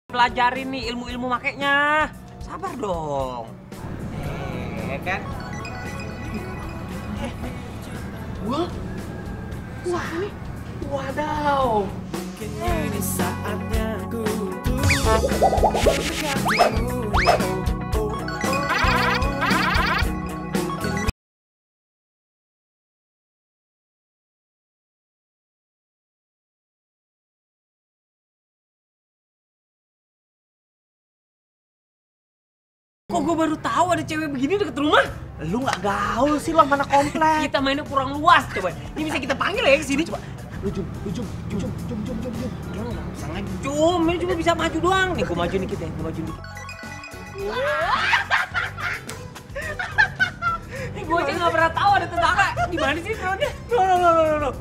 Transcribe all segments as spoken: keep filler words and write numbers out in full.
Pelajarin nih ilmu-ilmu makainya. Sabar dong. Eh, kan? Eh. Wah. Wah, ini. Wadaw. Mungkin ini saatnya ku Kok gue baru tahu ada cewek begini deket rumah? Lu nggak gaul sih lo mana komplek. Kita mainnya kurang luas coba. Ini bisa kita panggil ya ke sini coba. Lu jum, lu jum, jum, jum, jum, jum, jum, jum. Lu nggak bisa ngejum, ini cuma bisa maju doang. Nih gue maju dikit ya, gue maju dikit. Nih gue aja nggak pernah tahu ada tetangga. Di mana sih drone-nya? No, no, no, no, no.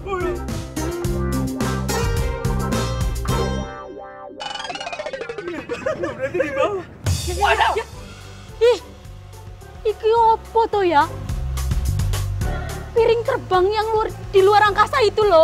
Berarti di bawah. Waduh. Ih, iki opo to ya? Piring terbang yang luar, di luar angkasa itu loh.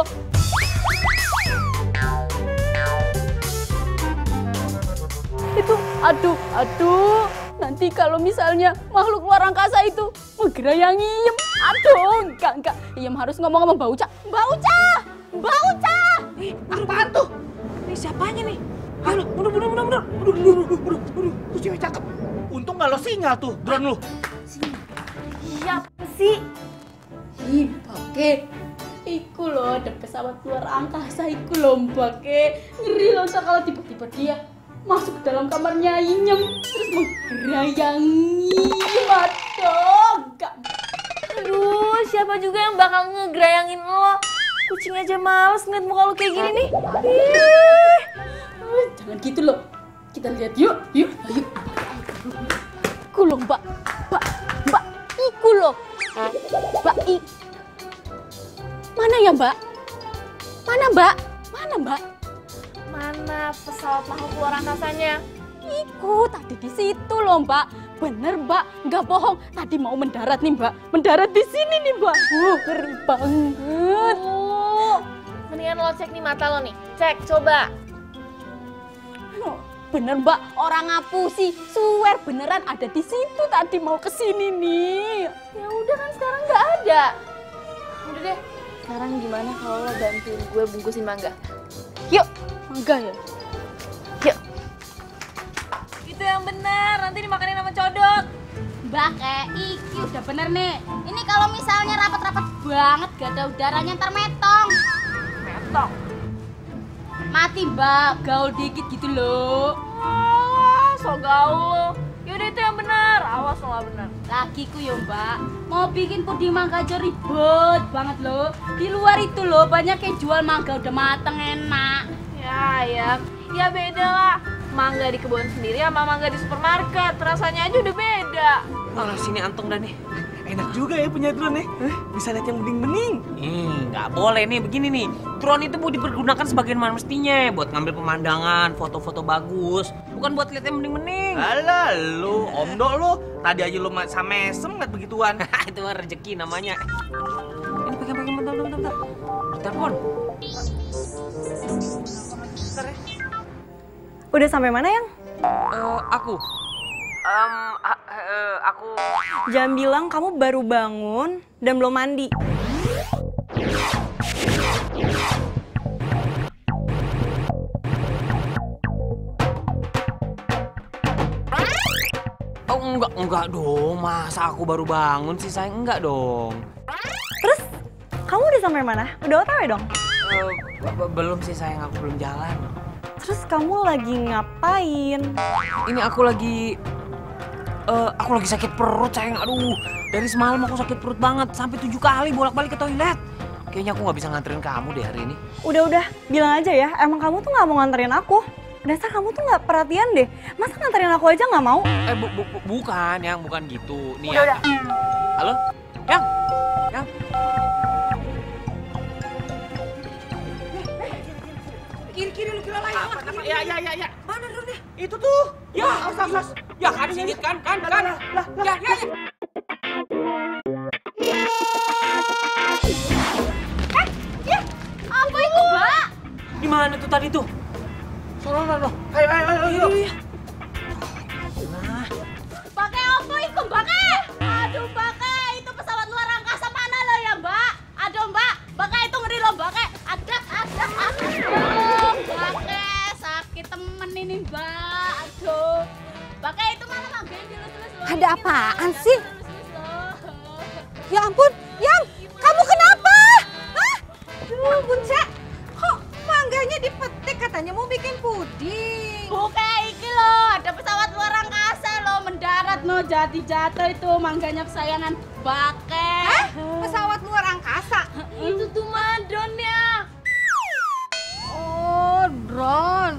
Itu, aduh, aduh. Nanti kalau misalnya makhluk luar angkasa itu menggerayangi Iem. Aduh, enggak, enggak. Iem harus ngomong sama Mbak Uca. Mbak Uca! Mbak Uca! Eh, apaan tuh? Ini siapanya nih? Ayo, mundur, mundur, mundur, mundur. Mundur, mundur, mundur, mundur, mundur. Tuh cewek cakep. Untung nggak lo sinyal tuh drone lu. Siapa sih? Ih, Bake. Iku loh, ada pesawat luar angkasa iku loh, Bake. Ngeri loh kalau tiba-tiba dia masuk ke dalam kamarnya Iem terus menggerayangi. Aduh, enggak. Aduh, siapa juga yang bakal ngegerayangin lo? Kucing aja males ngeliat muka lo kayak gini nih. Ih. Jangan gitu loh. Kita lihat yuk, yuk, ayo. Iku loh, Mbak. Mbak, Mbak, iku loh. Mbak, i. Mana ya, Mbak? Mana, Mbak? Mana, Mbak? Mana pesawat makhluk luar angkasanya? Iku tadi di situ loh, Mbak. Bener, Mbak. Nggak bohong. Tadi mau mendarat nih, Mbak. Mendarat di sini nih, Mbak. Wuh, ngeri banget. Oh, mendingan lo cek nih mata lo nih. Cek, coba. Bener, Mbak. Orang ngapusi. Swear beneran ada di situ tadi mau kesini nih. Ya udah kan sekarang nggak ada. Udah deh. Sekarang gimana kalau lo bantuin gue bungkusin mangga? Yuk. Mangga ya? Yuk. Itu yang benar. Nanti dimakanin sama codot. Mbak, kayak iki udah bener nih. Ini kalau misalnya rapat-rapat banget gak ada udaranya ntar metong. Metong. Mati, Mbak. Gaul dikit gitu loh. Wah, so gaul lo. Yaudah itu yang benar. Awas lo gak benar. Lagi ku ya, Mbak. Mau bikin puding mangga aja ribet banget loh. Di luar itu loh banyak yang jual mangga udah mateng enak. Ya, ya. Ya beda lah. Mangga di kebun sendiri sama mangga di supermarket. Rasanya aja udah beda. Malah sini antong dah nih. Enak juga ya punya drone ya. Bisa lihat yang bening-bening. Ih, nggak boleh nih begini nih. Drone itu mau dipergunakan sebagaimana mestinya buat ngambil pemandangan, foto-foto bagus, bukan buat lihat yang bening-bening. Alah lu, omdo lu. Tadi aja lu sama mesem ngeliat begituan. Itu mah rezeki namanya. Ini pegang-pegang bentar, bentar, bentar. Telepon. Bentar ya. Udah sampai mana, Yang? Uh, aku. Um, uh, aku. Jangan bilang kamu baru bangun dan belum mandi. Oh enggak, enggak dong. Masa aku baru bangun sih, sayang? Enggak dong. Terus, kamu udah sampai mana? Udah O T W dong? Uh, belum sih, sayang. Aku belum jalan. Terus kamu lagi ngapain? Ini aku lagi... Uh, aku lagi sakit perut, sayang. Aduh, dari semalam aku sakit perut banget. Sampai tujuh kali bolak-balik ke toilet. Kayaknya aku nggak bisa nganterin kamu deh hari ini. Udah-udah, bilang aja ya. Emang kamu tuh nggak mau nganterin aku? Dasar kamu tuh nggak perhatian deh. Masa nganterin aku aja nggak mau? Eh, bu, bu, bu, bukan, Yang. Bukan gitu. Nih, Udah, Yang. Halo? Yang? Yang? Kiri-kiri lu kira lain. Apa, apa? Ya, ya, ya, ya. Mana drone-nya? Itu tuh. Ya, awas, awas. Ya, kan singit kan, kan, Lah, kan. lah, lah, lah. Ya, ya, ya. Eh, ya, apa itu, Mbak? Di mana tuh tadi tuh? Sono, no, no. Ayo, ayo, ayo. yuk. Nah, Pakai apa itu, Pakai? Aduh, Pakai, itu pesawat luar angkasa mana lo ya, Mbak? Aduh, Mbak, Pakai itu ngeri lo, Pakai. Ada, ada, aduh, Pakai, sakit temen ini, Mbak. Aduh, Pakai itu mana manggil dulu terus lo. Ada apaan sih? Terus, terus, lo. Ya ampun, Yang, kamu kenapa? Hah? Duh, Bunca, kok mangganya dipetik katanya mau bikin puding? Bukan iki lo, ada pesawat luar angkasa lo mendarat no jadi jatuh itu mangganya kesayangan Pakai. Hah? Pesawat luar angkasa? Itu tuh mah drone-nya. Oh, drone.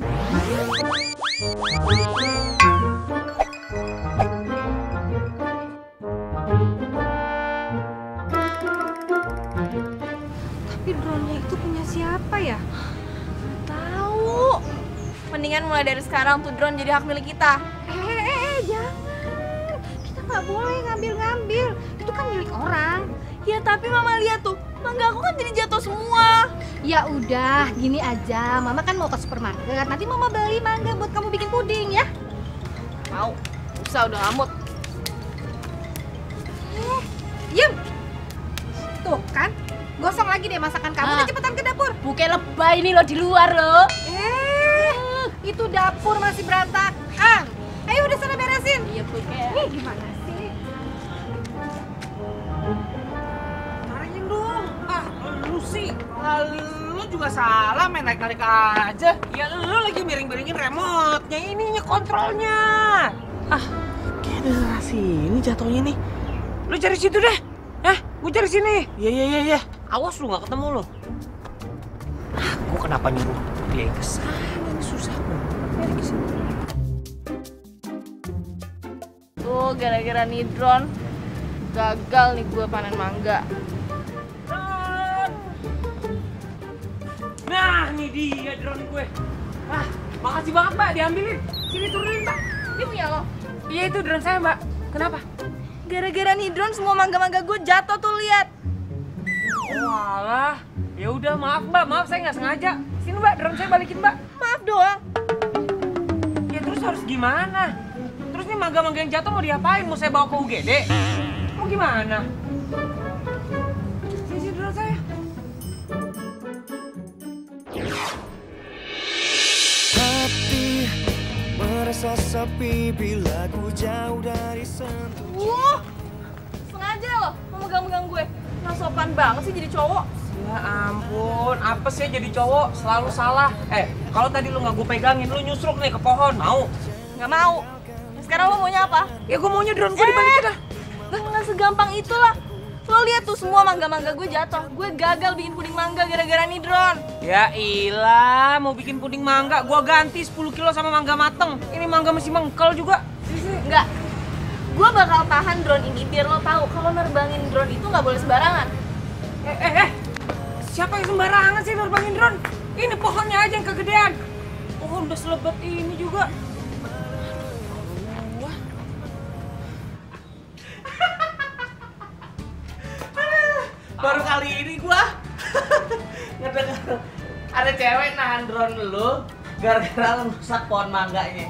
Tapi drone-nya itu punya siapa ya? Tahu. Mendingan mulai dari sekarang tuh drone jadi hak milik kita. Eh, eh, eh, eh, jangan. Kita nggak boleh ngambil-ngambil. Itu kan milik orang. Ya tapi mama lihat tuh, mangga aku kan jadi jatuh semua. Ya udah, gini aja. Mama kan mau ke supermarket. Nanti Mama beli mangga buat kamu bikin puding ya. Mau, usah udah ngamut. Yem. Tuh kan, gosong lagi deh masakan kamu. Ah. Udah cepetan ke dapur. Bukan lebay ini lo di luar lo. Eh, itu dapur masih berantakan. Ayo udah sana beresin. Iya Bukan. Nih gimana sih? Tarikin dong. Ah, lu sih. Ah, lu juga salah main naik-naik aja. ya lu lagi miring-miringin remote-nya, ininya kontrolnya. Ah, kayak daerah sini jatuhnya nih. Lu cari situ deh. Hah? Gua cari sini. Iya, iya, iya, iya. Awas lu nggak ketemu lu. Ah, gua kenapa nyuruh dia yang kesana? Ini susah banget. Nyari ke sini. Tuh gara-gara nih drone, gagal nih gue panen mangga. Nah, ini dia drone gue. Ah, makasih banget, Mbak, diambilin. Sini turunin, Mbak. Ini punya lo. Iya, itu drone saya, Mbak. Kenapa? Gara-gara nih drone semua mangga-mangga gue jatuh tuh lihat. Walah. Ya udah, maaf, Mbak. Maaf, saya nggak sengaja. Sini, Mbak, drone saya balikin, Mbak. Maaf doang. Ya terus harus gimana? Terus nih mangga-mangga yang jatuh mau diapain? Mau saya bawa ke U G D? Mau gimana? Sini, sini drone saya. Hati merasa sepi bila ku jauh dari sentuh. Wuh, sengaja lo mau megang-megang gue. Nggak sopan banget sih jadi cowok. Ya ampun, apa sih jadi cowok selalu salah. Eh, kalau tadi lu nggak gue pegangin, lu nyusruk nih ke pohon, mau? Nggak mau. Sekarang lo maunya apa? Ya gue maunya drone gue dibalikin dah. Nggak segampang itulah. Lo lihat tuh semua mangga-mangga gue jatuh. Gue gagal bikin puding mangga gara-gara nih drone. Ya ilah, mau bikin puding mangga, gua ganti sepuluh kilo sama mangga mateng. Ini mangga masih mengkel juga. Enggak. Gue bakal tahan drone ini biar lo tahu kalau nerbangin drone itu nggak boleh sembarangan. Eh, eh, eh. Siapa yang sembarangan sih nerbangin drone? Ini pohonnya aja yang kegedean. Pohon udah selebat ini juga. Baru kali ini gua ngedenger ada cewek nahan drone lu gara-gara lu rusak pohon mangganya.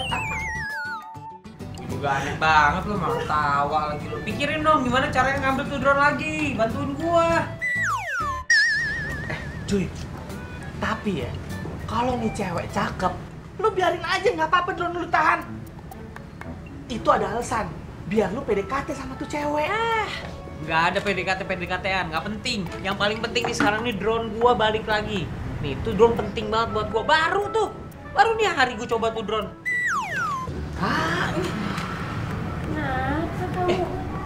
Juga aneh banget lu, mau tawa lagi lu. Pikirin dong gimana caranya ngambil tuh drone lagi. Bantuin gua. Eh, cuy. Tapi ya, kalau nih cewek cakep, lu biarin aja nggak apa-apa drone lu tahan. Itu ada alasan, biar lu P D K T sama tuh cewek. Ah, nggak ada P D K T P D K T-an, nggak penting. Yang paling penting nih sekarang nih drone gua balik lagi. Nih, itu drone penting banget buat gua. Baru tuh, baru nih hari gua coba tuh drone. Ah, ini. Kenapa kamu?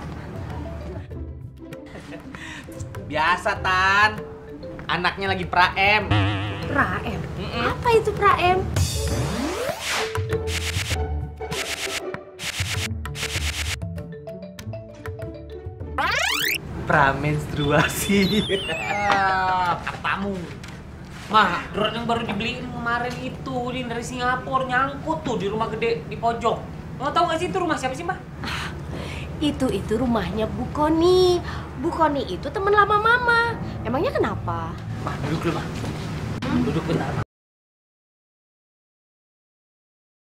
Biasa Tan, anaknya lagi pra-em. Pra-em? Apa itu pra-em? Pra-menstruasi. Ah, katamu. Mah, drone yang baru dibeliin kemarin itu di dari Singapura nyangkut tuh di rumah gede di pojok. Mau tahu nggak sih itu rumah siapa sih, Mbak? Itu itu rumahnya Bu Koni. Bu Koni itu teman lama Mama. Emangnya kenapa? Mah, duduk dulu, Mah. Duduk bentar, Mah.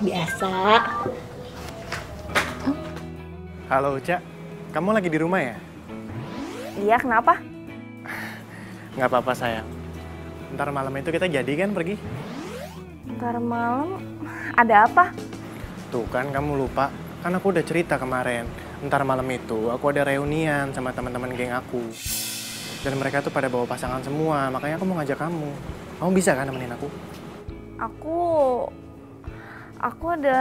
Biasa. Halo Uca, kamu lagi di rumah ya? Iya, kenapa? Nggak apa-apa sayang. Ntar malam itu kita jadi kan pergi? Ntar malam ada apa? Tuh kan kamu lupa, kan aku udah cerita kemarin. Ntar malam itu aku ada reunian sama teman-teman geng aku. Dan mereka tuh pada bawa pasangan semua, makanya aku mau ngajak kamu. Kamu bisa kan nemenin aku? Aku... Aku ada...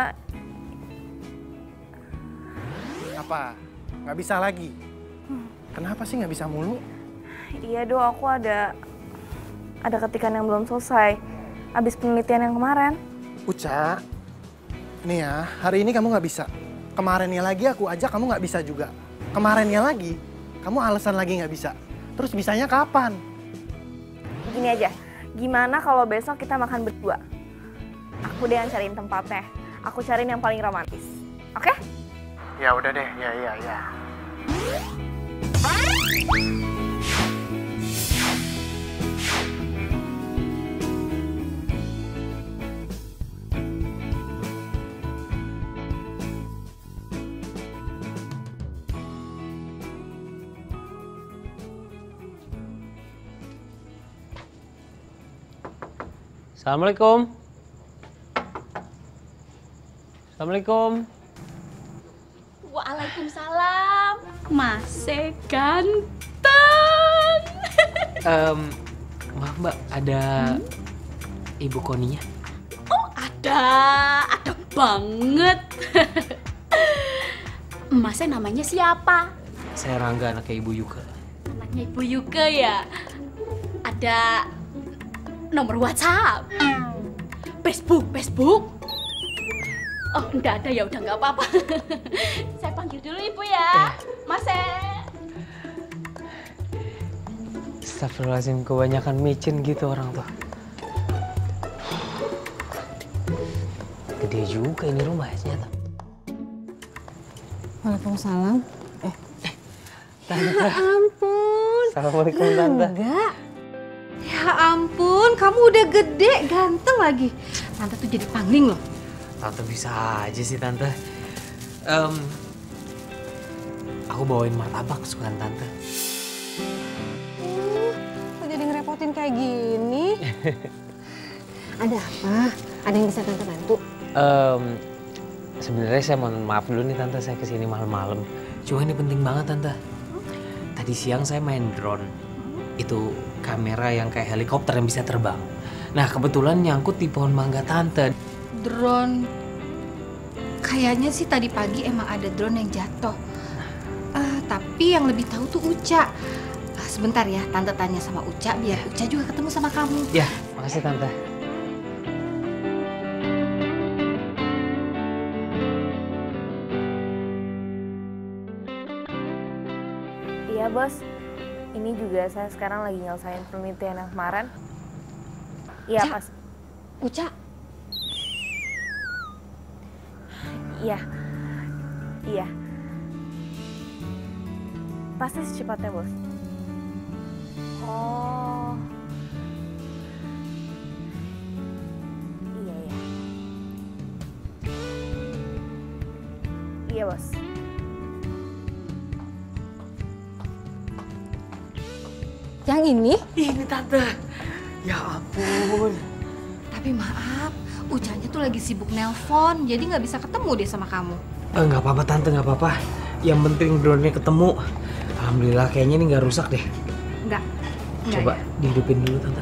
Apa? Nggak bisa lagi? Kenapa sih nggak bisa mulu? Iya Do, aku ada... Ada ketikan yang belum selesai. Abis penelitian yang kemarin. Uca, nih ya, hari ini kamu nggak bisa. Kemarinnya lagi aku ajak kamu nggak bisa juga. Kemarinnya lagi, kamu alasan lagi nggak bisa. Terus bisanya kapan? Gini aja, gimana kalau besok kita makan berdua? Aku deh yang cariin tempatnya. Aku cariin yang paling romantis. Oke? Okay? Ya udah deh, ya ya ya. Assalamualaikum. Assalamualaikum. Waalaikumsalam. Masih ganteng. Um, maaf Mbak, ada hmm? Ibu Koninya? Oh ada, ada banget. Masnya namanya siapa? Saya Rangga, anaknya Ibu Yuka. Anaknya Ibu Yuka ya? Ada nomor WhatsApp? Facebook, Facebook? Oh enggak ada, ya udah nggak apa-apa. Saya panggil dulu Ibu ya, Mas. Astagfirullahaladzim, kebanyakan micin gitu orang tuh. Gede juga ini rumah ya ternyata. Waalaikumsalam. Eh, eh, Tante. Ya ampun. Assalamualaikum Tante. Enggak. Ya ampun, kamu udah gede, ganteng lagi. Tante tuh jadi pangling loh. Tante bisa aja sih Tante. Um, aku bawain martabak kesukaan Tante. Uh, kok jadi ngerepotin kayak gini? Ada apa? Ada yang bisa Tante bantu? Um, Sebenarnya saya mohon maaf dulu nih Tante, saya kesini malam-malam. Cuma ini penting banget Tante. Tadi siang saya main drone. Itu kamera yang kayak helikopter yang bisa terbang. Nah kebetulan nyangkut di pohon mangga Tante. Drone. Kayaknya sih tadi pagi emang ada drone yang jatuh. Uh, tapi yang lebih tahu tuh Uca. Uh, sebentar ya, Tante tanya sama Uca biar Uca juga ketemu sama kamu. Ya, makasih Tante. Iya bos, ini juga saya sekarang lagi nyelesain penelitian yang kemarin. Iya Uca. pas. Uca. Iya, iya. Pasti secepatnya bos. Oh. Iya iya. Iya bos. Yang ini? Ini Tante. Ya ampun. Tapi maaf, Ucanya tuh lagi sibuk nelpon, jadi nggak bisa ketemu deh sama kamu. Eh, nggak apa-apa Tante, nggak apa-apa. Yang penting drone-nya ketemu. Alhamdulillah kayaknya ini nggak rusak deh. Nggak. Nggak Coba ya? dihidupin dulu Tante.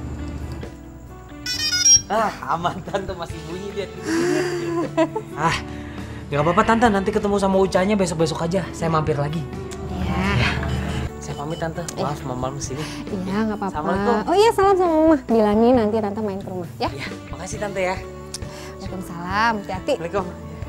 Ah, aman Tante, masih bunyi dia. Ah, nggak apa-apa Tante, nanti ketemu sama Ucanya besok-besok aja. Saya mampir lagi. Iya. Saya pamit Tante, maaf mama sini. Iya, nggak apa-apa. Assalamualaikum. Oh iya, salam sama Mama. Bilangin nanti Tante main ke rumah, ya? Ya, makasih Tante ya. Waalaikumsalam, hati-hati. Assalamualaikum.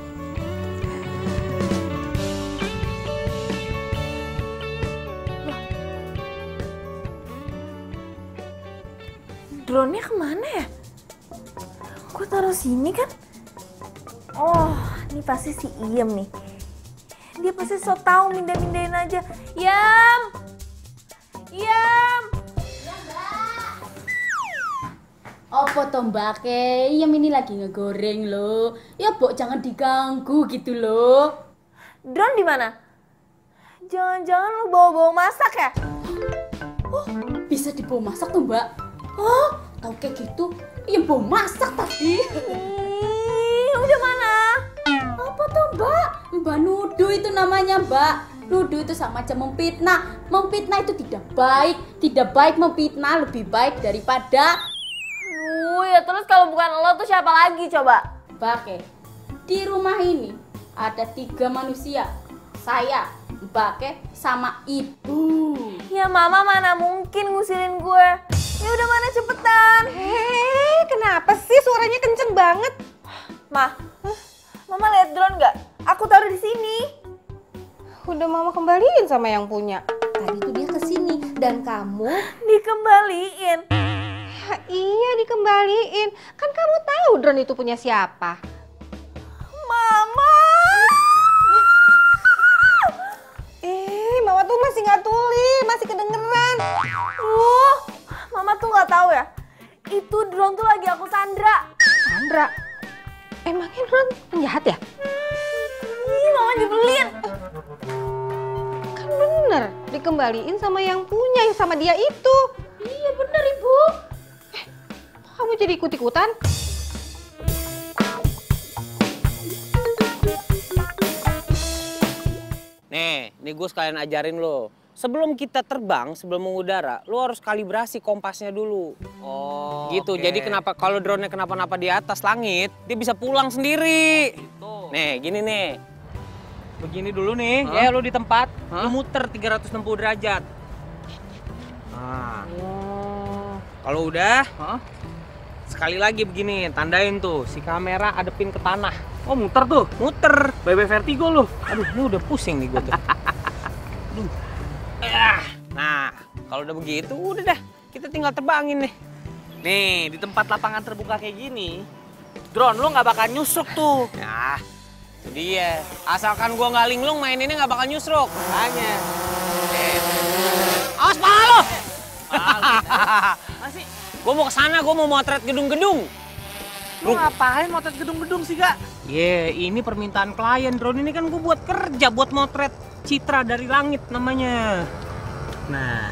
Drone-nya kemana ya? Gue taruh sini kan? Oh, ini pasti si Iem nih. Dia pasti so tau mindah-mindahin aja. Yam! Yam! Apa toh Mbak Ke? Iem ini lagi ngegoreng loh. Ya Bok jangan diganggu gitu loh. Drone di mana? Jangan-jangan lu bawa-bawa masak ya? Oh, bisa dibawa masak tuh Mbak? Oh, tahu kayak gitu? Iya bawa masak tadi. Ih, udah mana? Apa tuh Mbak? Mbak nuduh itu namanya Mbak. Nuduh itu sama aja memfitnah. Memfitnah itu tidak baik. Tidak baik memfitnah, lebih baik daripada... Duh, ya terus kalau bukan lo tuh siapa lagi coba? Mbak Ke, di rumah ini ada tiga manusia. Saya, Mbak Ke, sama ibu. Ya mama mana mungkin ngusilin gue. Ya udah mana cepetan. Hei, kenapa sih suaranya kenceng banget? Ma, mama lihat drone nggak? Aku taruh di sini. Udah mama kembaliin sama yang punya. Tadi tuh dia kesini dan kamu Dikembaliin. Ya, iya dikembaliin. Kan kamu tahu drone itu punya siapa? Mama. Eh, mama tuh masih nggak tuli, masih kedengeran. Uh, mama tuh nggak tahu ya. Itu drone tuh lagi aku sandra. Sandra, emangnya drone penjahat ya? Ih, mama dibeliin. Kan bener, dikembaliin sama yang punya, sama dia itu. Iya bener ibu. Eh, kamu jadi ikut-ikutan? Nih, nih gue sekalian ajarin lo. Sebelum kita terbang, sebelum mengudara, lo harus kalibrasi kompasnya dulu. Oh, Gitu, oke. jadi kenapa kalau drone-nya kenapa-napa di atas langit, dia bisa pulang sendiri. Gitu. Nih, gini nih. Begini dulu nih, ya lo di tempat, lo muter tiga ratus enam puluh derajat. Nah, Oh. kalau udah, Hah? sekali lagi begini, tandain tuh, si kamera adepin ke tanah. Oh, muter tuh. Muter. Bye-bye vertigo lu. Aduh, ini udah pusing nih gue tuh. Aduh. Ah, nah, kalau udah begitu, udah dah. Kita tinggal terbangin nih. Nih, di tempat lapangan terbuka kayak gini, drone lu nggak bakal nyusuk tuh. Nah, itu dia. Asalkan gua nggak linglung, main ini nggak bakal nyusruk. Makanya. Eh, Awas pala lo! masih. Gua mau kesana, gua mau motret gedung-gedung. Lu ngapain motret gedung-gedung sih, Kak? Ye, yeah, ini permintaan klien. Drone ini kan gua buat kerja, buat motret citra dari langit namanya. Nah.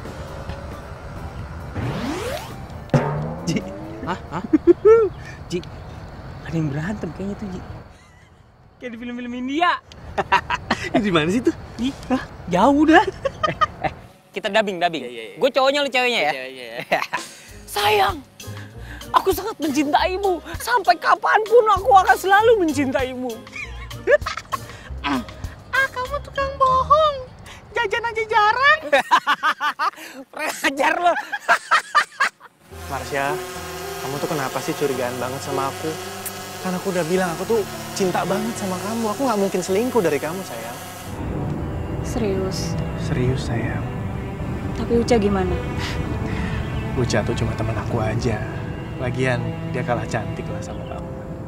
Ji. Hah? Hah? Ji, ada yang berantem kayaknya tuh, Ji. Kayak di film-film India. Di mana sih tuh? Ih, hah? Jauh dah. eh, eh, kita dubbing, dubbing. Iya, iya, iya. Gue cowoknya, lu ceweknya ya. Iya, iya. Sayang, aku sangat mencintaimu. Sampai kapanpun aku akan selalu mencintaimu. Ah, kamu tukang bohong. Jajan aja jarang. Pengajar lo. Marsha, kamu tuh kenapa sih curigaan banget sama aku? Kan aku udah bilang aku tuh cinta banget sama kamu. Aku nggak mungkin selingkuh dari kamu, sayang. Serius. Serius, sayang. Tapi Uca gimana? Uca tuh cuma teman aku aja. Lagian dia kalah cantik lah sama kamu.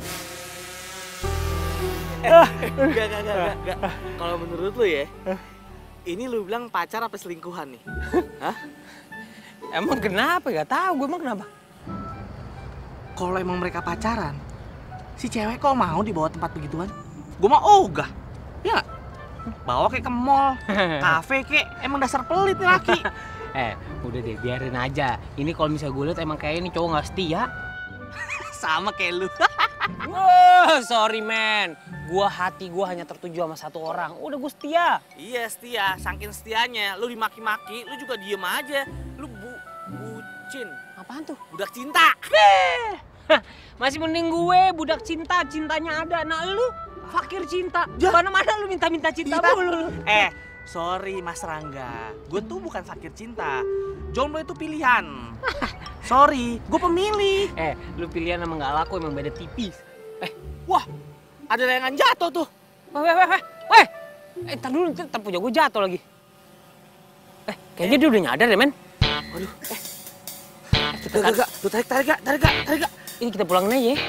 Enggak, enggak, enggak, enggak, enggak. Kalau menurut lu ya, ini lu bilang pacar apa selingkuhan nih? Hah? Emang kenapa? Gak tahu. Gue emang kenapa? Kalau emang mereka pacaran, si cewek kok mau dibawa tempat begituan? Gue mah ogah. Ya nggak? Bawa kayak ke mall, kafe kek. Emang dasar pelit nih laki. Eh, udah deh, biarin aja. Ini kalau misalnya gue liat emang kayak ini cowok gak setia. Sama kayak lu. Wah, sorry man. Gua hati gua hanya tertuju sama satu orang. Udah gue setia. Iya setia, saking setianya. Lu dimaki-maki, lu juga diem aja. Lu bu bucin. Apaan tuh? Budak cinta. Masih mending gue budak cinta, cintanya ada. Nah lu fakir cinta. Mana-mana lu minta-minta cinta mulu. Eh, sorry Mas Rangga. Gue tuh bukan fakir cinta. Jomblo itu pilihan. Sorry, gue pemilih. Eh, lu pilihan emang gak laku, emang beda tipis. Eh, wah, ada layangan jatuh tuh. Weh, weh, weh, weh. Eh, ntar dulu, ntar punya gue jatuh lagi. Eh, kayaknya dia udah nyadar ya, men. Waduh, eh. Kita Gak, gak, gak. Lu tarik, tarik, gak, tarik, gak, tarik, gak. Ini kita pulangin aja ya.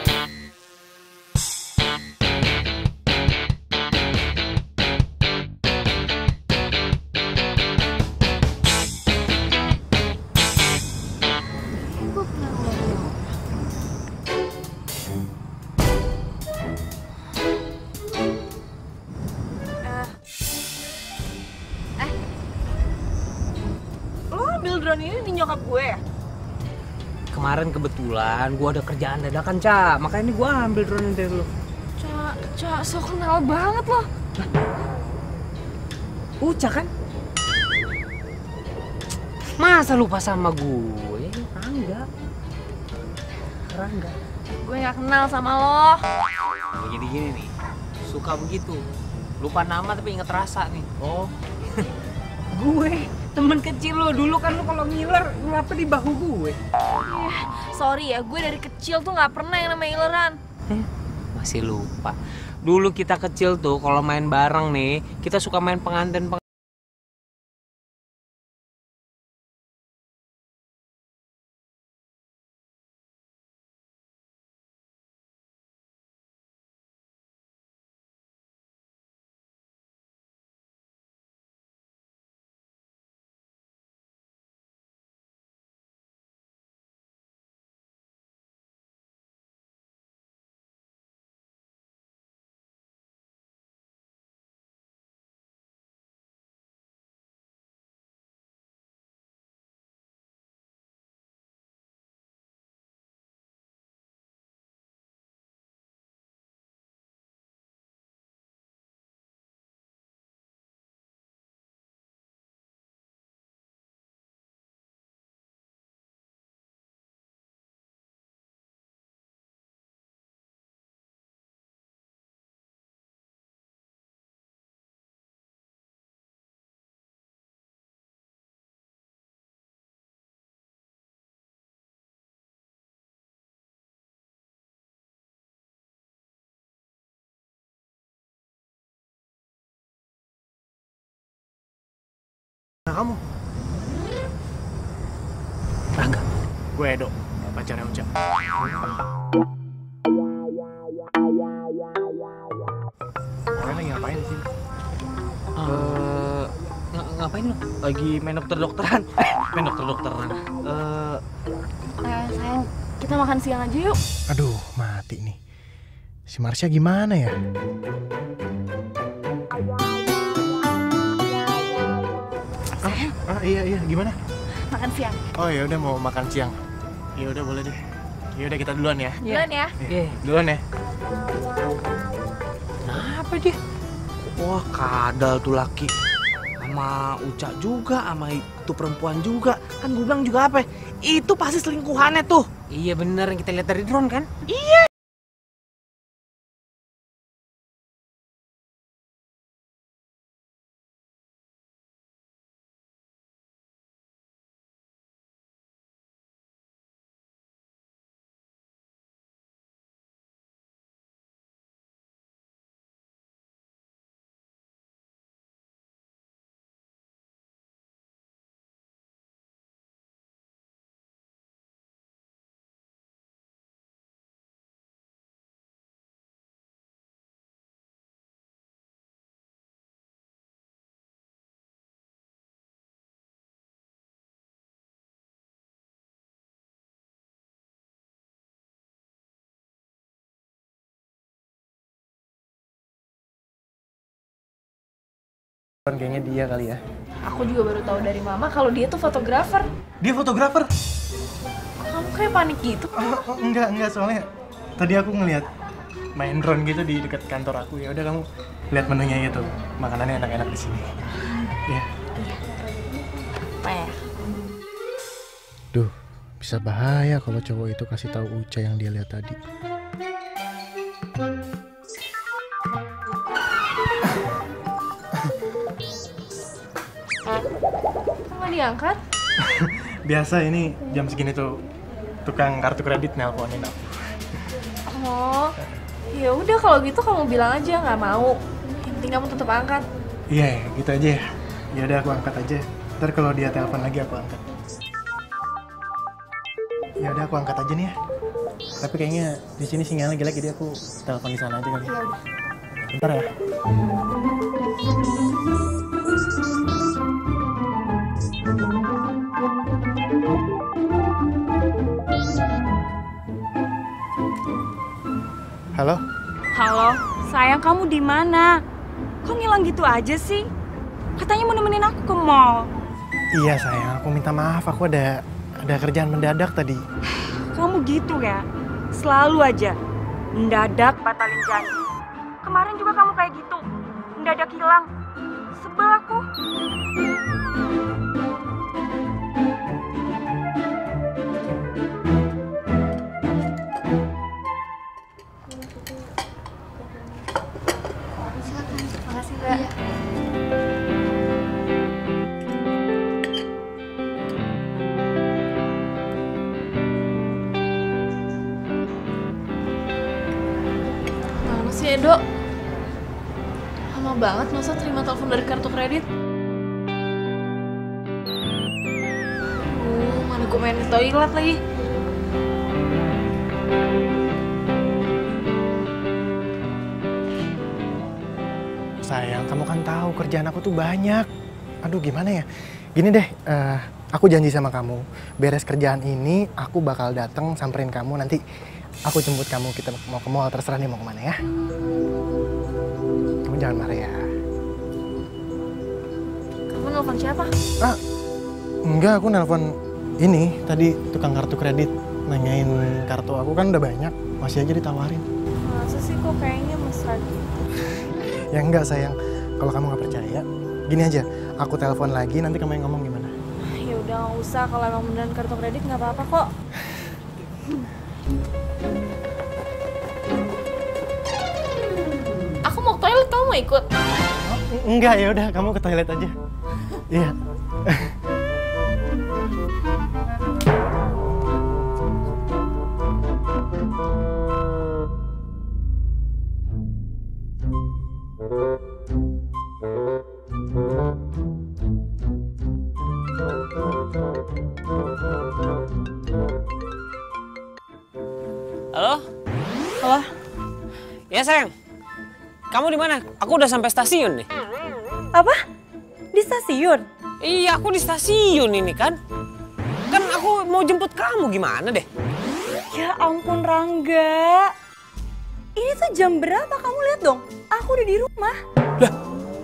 ngambil drone ini di nyokap gue ya? Kemarin kebetulan gua ada kerjaan dadakan, Ca. Makanya ini gua ambil drone dari lu. Ca, Ca, so kenal banget loh. Uca kan? Masa lupa sama gue? Rangga. Rangga. Gue gak kenal sama lo. Begini-gini nih. Suka begitu. Lupa nama tapi inget rasa nih. Oh. Gue temen kecil lo. Dulu kan lo kalau ngiler ngapa di bahu gue. Eh, sorry ya, gue dari kecil tuh gak pernah yang namanya ileran. Eh, masih lupa. Dulu kita kecil tuh kalau main bareng nih, kita suka main pengantin pengantin. Nah, kamu? Rangga. Gue Edo, pacarnya Uca. Kalian lagi ngapain di sini? Uh, ng ngapain lo? Lagi main dokter-dokteran. Main dokter-dokteran. Eh, Eh, sayang, kita makan siang aja yuk. Aduh, mati nih. Si Marsha gimana ya? Ah, ah iya iya gimana? Makan siang. Oh ya udah mau makan siang. Ya udah boleh deh. Ya udah kita duluan ya. Duluan ya. Iya. Duluan ya. kenapa dia? Wah, kadal tuh laki. Sama Uca juga, sama itu perempuan juga. Kan gue bilang juga apa? Itu pasti selingkuhannya tuh. Iya bener yang kita lihat dari drone kan? Iya. Kayaknya dia kali ya. Aku juga baru tahu dari mama kalau dia tuh fotografer. Dia fotografer? Kamu kayak panik gitu? Oh, oh, enggak enggak soalnya tadi aku ngelihat main drone gitu di dekat kantor aku. Ya udah kamu lihat menunya itu, makanannya enak-enak di sini. Ya. Apa ya? Duh, bisa bahaya kalau cowok itu kasih tahu Uca yang dia lihat tadi. Nggak diangkat? Biasa ini jam segini tuh tukang kartu kredit nelponin aku. Oh, ya udah kalau gitu kamu bilang aja nggak mau. Yang penting kamu tetap angkat. Iya, yeah, gitu aja ya. Ya udah aku angkat aja. Ntar kalau dia telepon lagi aku angkat. Ya udah aku angkat aja nih ya. Tapi kayaknya di sini sinyalnya jelek jadi aku telepon di sana aja kali. Ya udah. Bentar ya. Halo? Halo, sayang kamu di mana? Kok ngilang gitu aja sih? Katanya mau nemenin aku ke mall. Iya sayang, aku minta maaf. Aku ada ada kerjaan mendadak tadi. Kamu gitu ya? Selalu aja. Mendadak batalin janji. Kemarin juga kamu kayak gitu. Mendadak hilang. Sebel aku. Makasih Mbak. Mana sih Edo? Lama banget masa terima telepon dari kartu kredit? Oh, mana gue main di toilet lagi. Sayang, kamu kan tahu kerjaan aku tuh banyak. Aduh, gimana ya? Gini deh, eh, aku janji sama kamu. Beres kerjaan ini, aku bakal datang samperin kamu. Nanti aku jemput kamu, kita mau ke mall, terserah nih mau kemana ya. Kamu jangan marah ya. Kamu nelfon siapa? Ah, enggak, aku nelpon ini tadi tukang kartu kredit. Nanyain kartu aku kan udah banyak, masih aja ditawarin. Masa sih kok kayaknya mesra gitu? Ya enggak sayang, kalau kamu nggak percaya, gini aja, aku telepon lagi, nanti kamu yang ngomong gimana? Ya udah nggak usah, kalau emang beneran kartu kredit nggak apa-apa kok. Aku mau ke toilet, kamu mau ikut? Oh, enggak, ya udah kamu ke toilet aja. Iya. Halo? Halo? Ya sayang, kamu di mana? Aku udah sampai stasiun nih. Apa? Di stasiun? Iya, aku di stasiun ini kan. Kan aku mau jemput kamu, gimana deh? Ya ampun Rangga. Ini tuh jam berapa? Kamu lihat dong. Aku udah di rumah. Lah,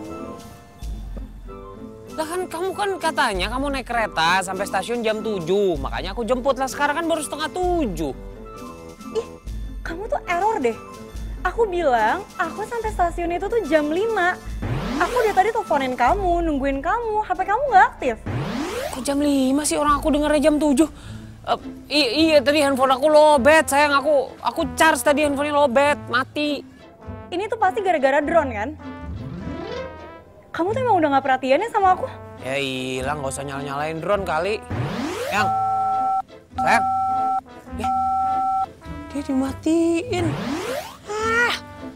lah kan kamu kan katanya kamu naik kereta sampai stasiun jam tujuh. Makanya aku jemput lah, sekarang kan baru setengah tujuh. Ih, kamu tuh error deh. Aku bilang aku sampai stasiun itu tuh jam lima. Aku udah tadi teleponin kamu, nungguin kamu. H P kamu nggak aktif. Kok jam lima sih, orang aku dengernya jam tujuh? Uh, iya tadi handphone aku lowbat sayang, aku aku charge tadi handphonenya lowbat, mati. Ini tuh pasti gara-gara drone kan? Kamu tuh emang udah gak perhatian ya sama aku? Ya hilang, gak usah nyala-nyalain drone kali. Yang, sayang, eh, dia dimatiin. Ah,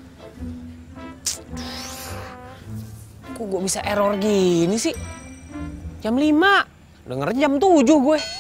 kok gue bisa error gini sih? Jam lima, dengernya jam tujuh gue.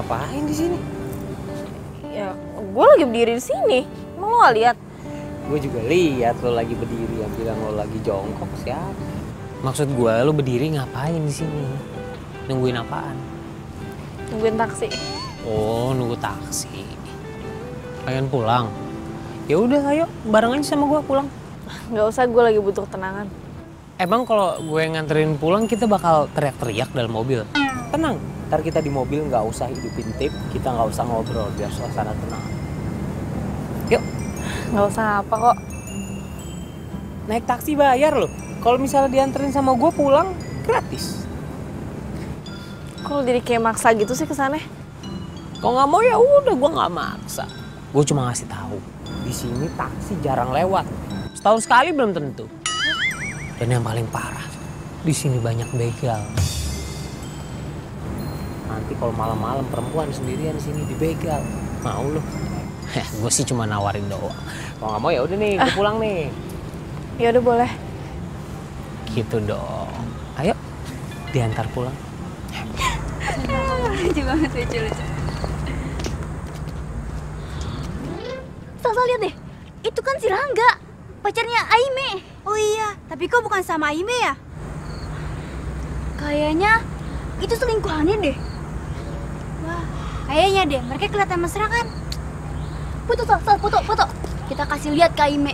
ngapain di sini? Ya, gue lagi berdiri di sini. Emang lo gak lihat? Gue juga lihat lo lagi berdiri, yang bilang lo lagi jongkok siapa? Maksud gue lo berdiri ngapain di sini? Nungguin apaan? Nungguin taksi. Oh, nunggu taksi. Pengen pulang? Ya udah, ayo bareng aja sama gue pulang. Gak usah, gue lagi butuh ketenangan. Emang kalau gue nganterin pulang kita bakal teriak-teriak dalam mobil? Tenang, ntar kita di mobil nggak usah hidupin tape, kita nggak usah ngobrol biar suasana tenang. Yuk. Nggak usah apa kok. Naik taksi bayar loh. Kalau misalnya dianterin sama gue pulang gratis. Kok jadi kayak maksa gitu sih kesannya? Kalau nggak mau ya udah, gue nggak maksa. Gue cuma ngasih tahu di sini taksi jarang lewat. Setahun sekali belum tentu. Dan yang paling parah, di sini banyak begal. Nanti kalau malam-malam perempuan sendirian di sini dibegal, mau loh? Gue sih cuma nawarin doang. Kalau nggak mau ya udah nih, gue ah. pulang nih. Ya udah boleh. Gitu dong. Ayo, diantar pulang. Lucu banget, lucu lucu. Salsa lihat deh, itu kan si Rangga, pacarnya Aime. Oh iya, tapi kok bukan sama Aime ya? Kayaknya itu selingkuhannya deh. Wah, kayaknya deh, mereka kelihatan mesra kan? Foto, Salsa, foto, foto. Kita kasih lihat ke Aime.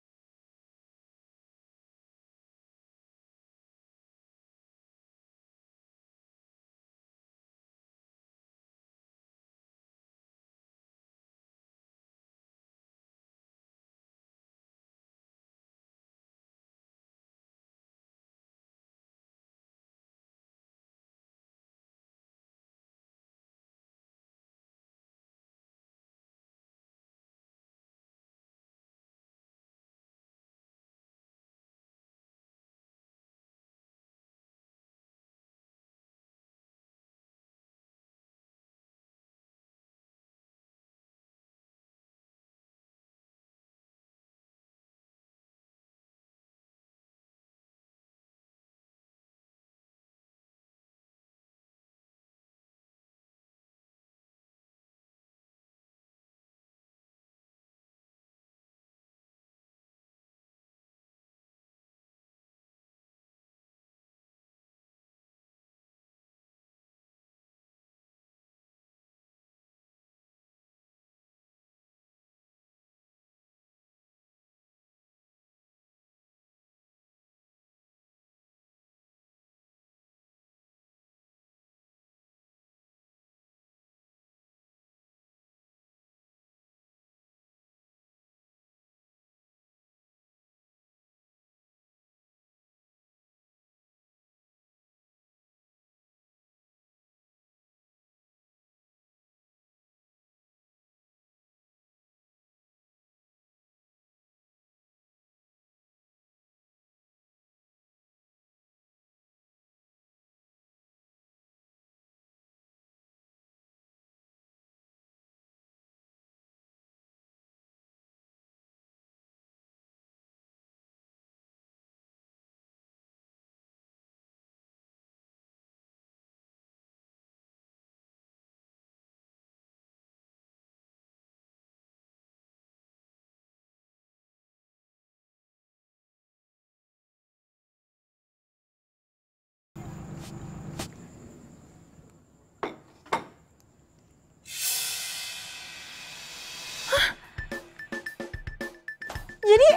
Jadi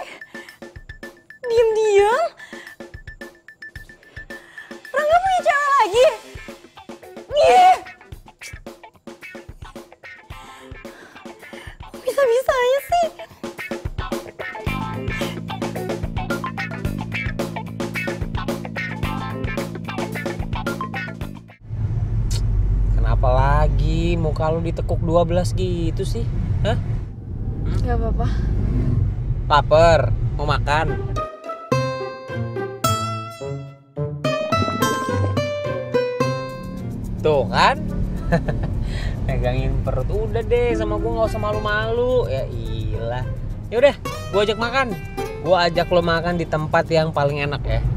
diam-diam Rangga punya cewek lagi. Ih, bisa-bisanya sih. Kenapa lagi muka lu ditekuk dua belas gitu sih? Hah? Hmm? Gak apa-apa. Laper, mau makan? Tuh kan? Megangin perut udah deh sama gue, nggak usah malu-malu. Ya ilah. Ya udah, gue ajak makan. Gue ajak lo makan di tempat yang paling enak ya.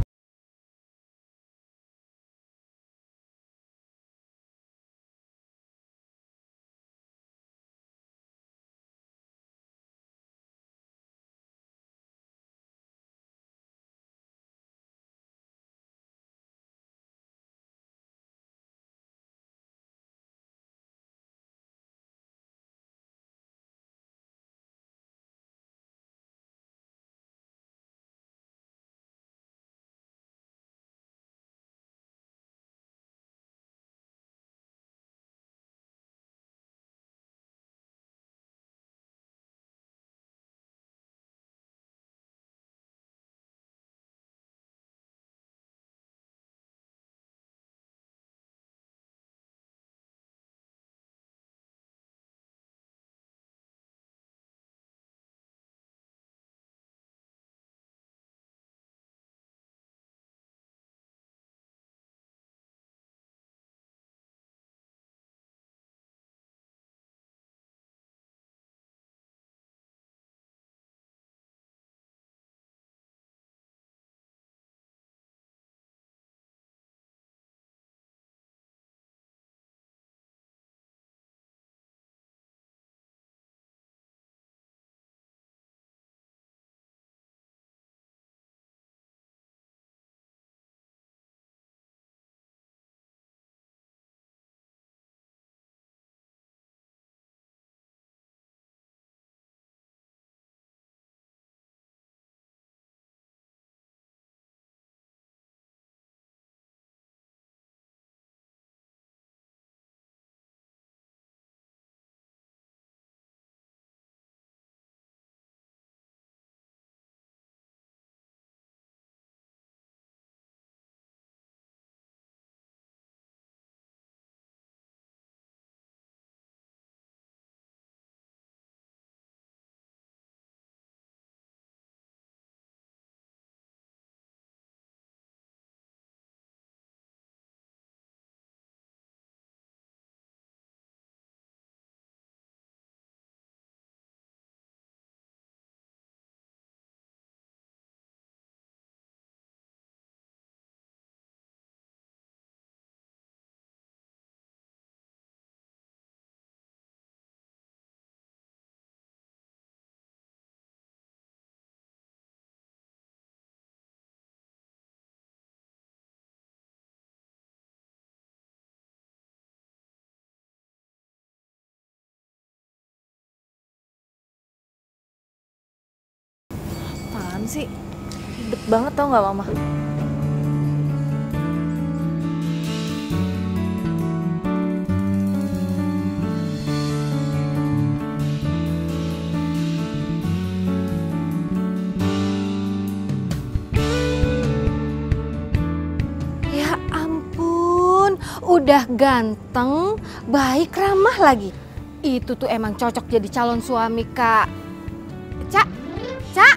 sih? Ribet banget tau gak Mama? Ya ampun, udah ganteng, baik, ramah lagi. Itu tuh emang cocok jadi calon suami, Kak. Cak, Cak.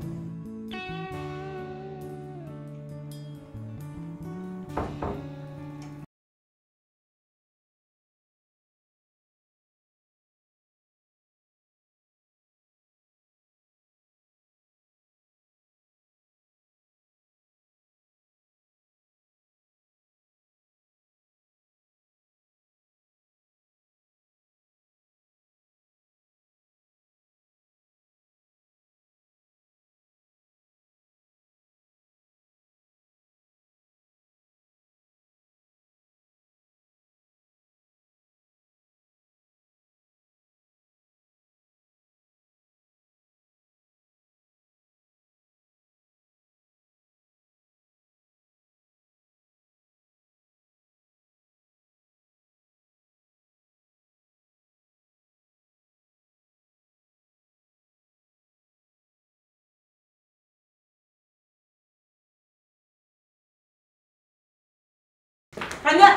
Rangga!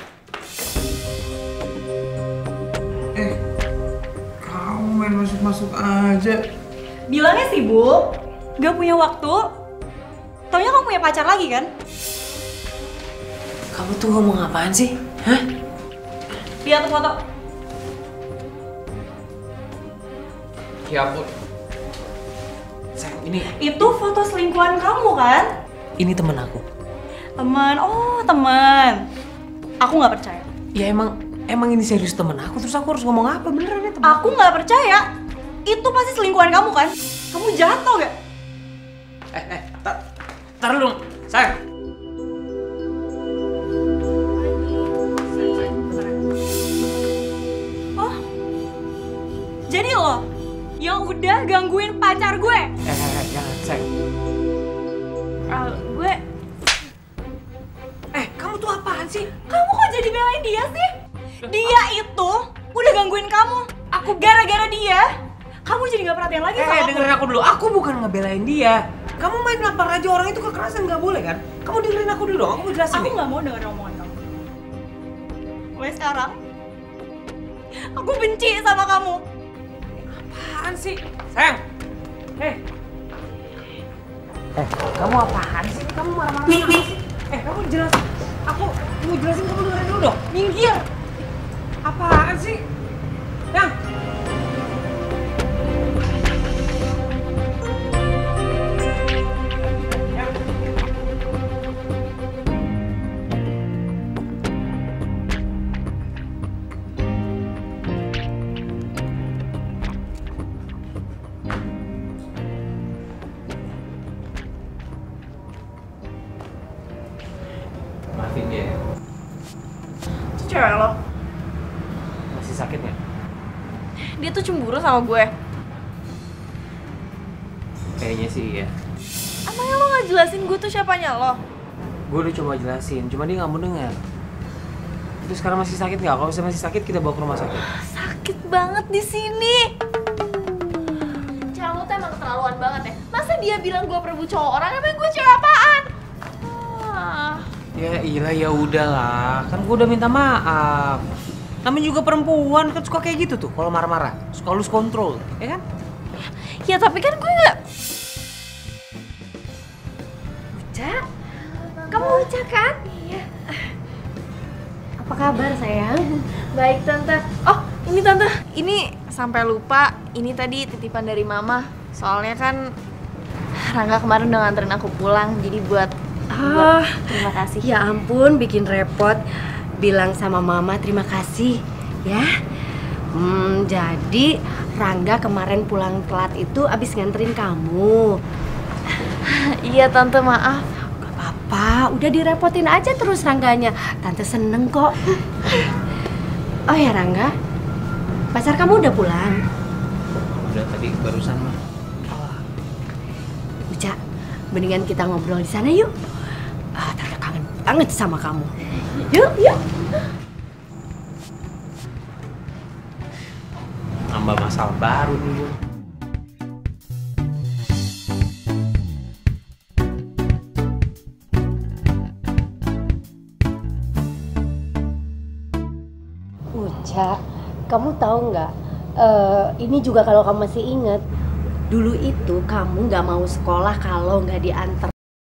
Eh, kamu main masuk-masuk aja. Bilangnya sibuk, gak punya waktu. Taunya kamu punya pacar lagi kan? Kamu tuh ngomong apaan sih? Hah? Lihat tuh foto. Ya ampun. Sayang, ini Itu foto selingkuhan kamu kan? ini temen aku. Teman, oh teman. Aku nggak percaya. Ya emang emang ini serius temen aku, terus aku harus ngomong apa? Beneran ya temen Aku nggak percaya. Itu pasti selingkuhan kamu kan? Kamu jatuh gak? Eh, eh, tar, tar dulu, sayang. Oh, jadi lo yang udah gangguin pacar gue? Eh, eh, eh, jangan, sayang. Uh, gue Eh, kamu tuh apaan sih? Kamu kok jadi belain dia sih? Dia itu udah gangguin kamu. Aku gara-gara dia, kamu jadi gak perhatian lagi Eh, sama aku. dengerin aku dulu. Aku bukan ngebelain dia. Kamu main nampar aja orang itu kekerasan nggak boleh kan? Kamu dengerin aku dulu dong. Aku mau jelasin Aku nih. nggak mau dengerin omongan kamu. Mulai sekarang, aku benci sama kamu. Apaan sih? Sayang. Eh. Eh, kamu apaan sih? Kamu marah-marah sama sih? Eh, kamu jelasin. Aku mau jelasin, kamu dengerin dulu dong. Minggir. Apaan sih? Yang. Maafin dia ya. Itu cewek lo. Masih sakit nggak? Dia tuh cemburu sama gue. Kayaknya sih iya. Emangnya lo nggak jelasin gue tuh siapanya lo? Gue udah coba jelasin, cuma dia nggak mau dengar. Itu sekarang masih sakit nggak? Kalau misalnya masih sakit kita bawa ke rumah sakit. Sakit banget di sini. Cara lo tuh emang keterlaluan banget ya. Masa dia bilang gue perebut cowok orang, emang gue cewek apaan? Ah. Ya iya ya udahlah, kan gue udah minta maaf. Namanya juga perempuan kan suka kayak gitu tuh, kalau marah-marah suka lose control, ya kan? Ya tapi kan gue nggak. Uca? Kamu Uca kan? Iya. Apa kabar sayang? Baik tante. Oh ini tante, ini sampai lupa. Ini tadi titipan dari mama. Soalnya kan Rangga kemarin udah nganterin aku pulang, jadi buat Ah, terima kasih. Ya ampun, bikin repot. Bilang sama mama terima kasih, ya. Hmm, jadi Rangga kemarin pulang telat itu abis nganterin kamu. Iya tante, maaf. Gak apa-apa, udah direpotin aja terus Rangganya. Tante seneng kok. Oh ya Rangga, pacar kamu udah pulang? Udah tadi barusan mah. Uca Mendingan kita ngobrol di sana yuk. Ah, Tante kangen banget sama kamu. Yuk, yuk. Nambah masalah baru nih. Uca, kamu tahu nggak? Uh, ini juga kalau kamu masih ingat, dulu itu kamu nggak mau sekolah kalau nggak diantar.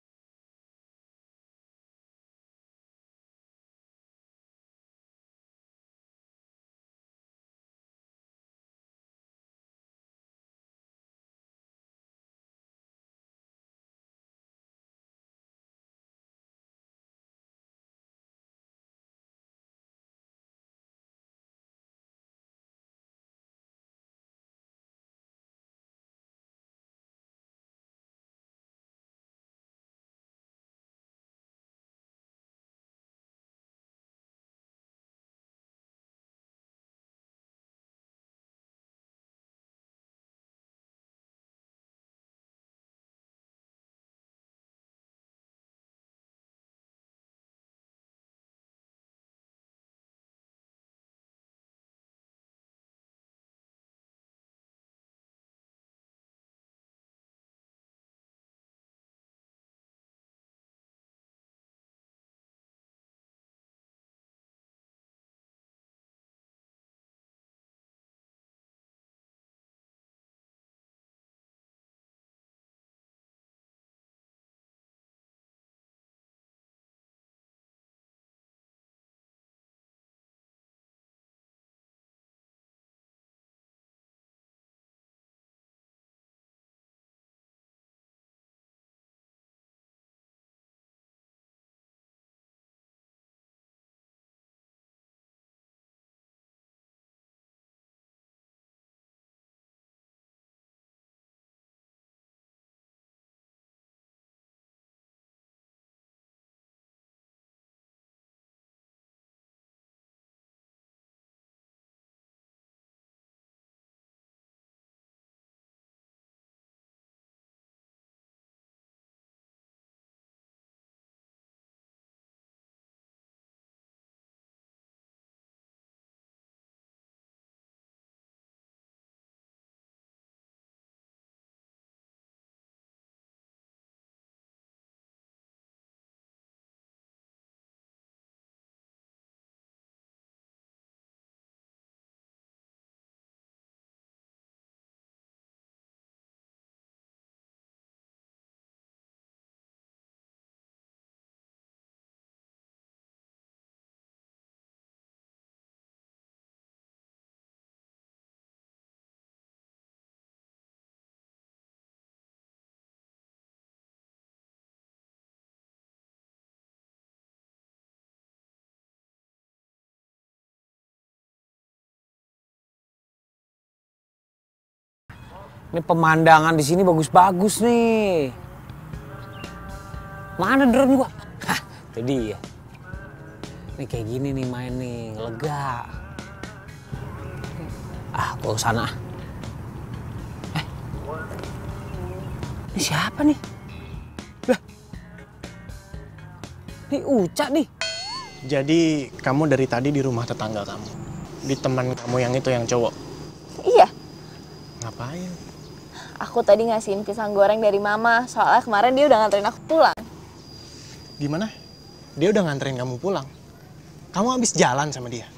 Ini pemandangan di sini bagus-bagus nih. Mana drone gua? Hah, itu dia. Ini kayak gini nih main nih, lega. Ah, gua ke sana. Eh. Ini siapa nih? Lah. Ini Uca nih. Jadi kamu dari tadi di rumah tetangga kamu? Di teman kamu yang itu yang cowok? Iya. Ngapain? Aku tadi ngasihin pisang goreng dari mama, soalnya kemarin dia udah nganterin aku pulang. Gimana? Dia udah nganterin kamu pulang? Kamu habis jalan sama dia?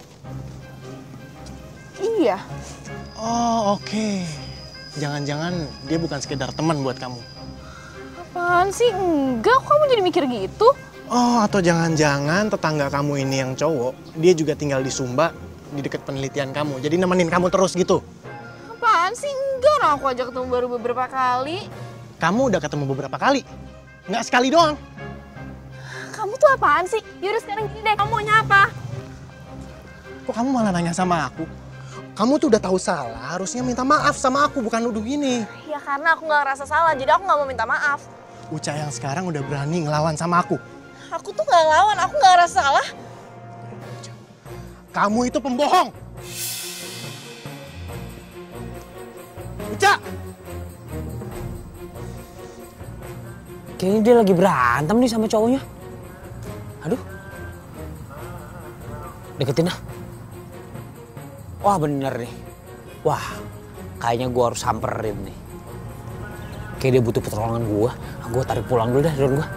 Iya. Oh, oke. Okay. Jangan-jangan dia bukan sekedar teman buat kamu? Apaan sih? Enggak, kok kamu jadi mikir gitu? Oh, atau jangan-jangan tetangga kamu ini yang cowok, dia juga tinggal di Sumba, di dekat penelitian kamu, jadi nemenin kamu terus gitu? Apaan sih? Enggak, orang aku aja ketemu baru beberapa kali. Kamu udah ketemu beberapa kali? Nggak sekali doang? Kamu tuh apaan sih? Yaudah sekarang gini deh, kamu maunya apa? Kok kamu malah nanya sama aku? Kamu tuh udah tahu salah, harusnya minta maaf sama aku, bukan nuduh gini. Ya karena aku nggak ngerasa salah, jadi aku nggak mau minta maaf. Uca yang sekarang udah berani ngelawan sama aku. Aku tuh nggak ngelawan, aku nggak ngerasa salah. Kamu itu pembohong. Uca! Kayaknya dia lagi berantem nih sama cowoknya. Aduh. Deketin ah. Wah bener nih. Wah kayaknya gue harus samperin nih. Kayak dia butuh pertolongan gue. Gue tarik pulang dulu dah drone gue.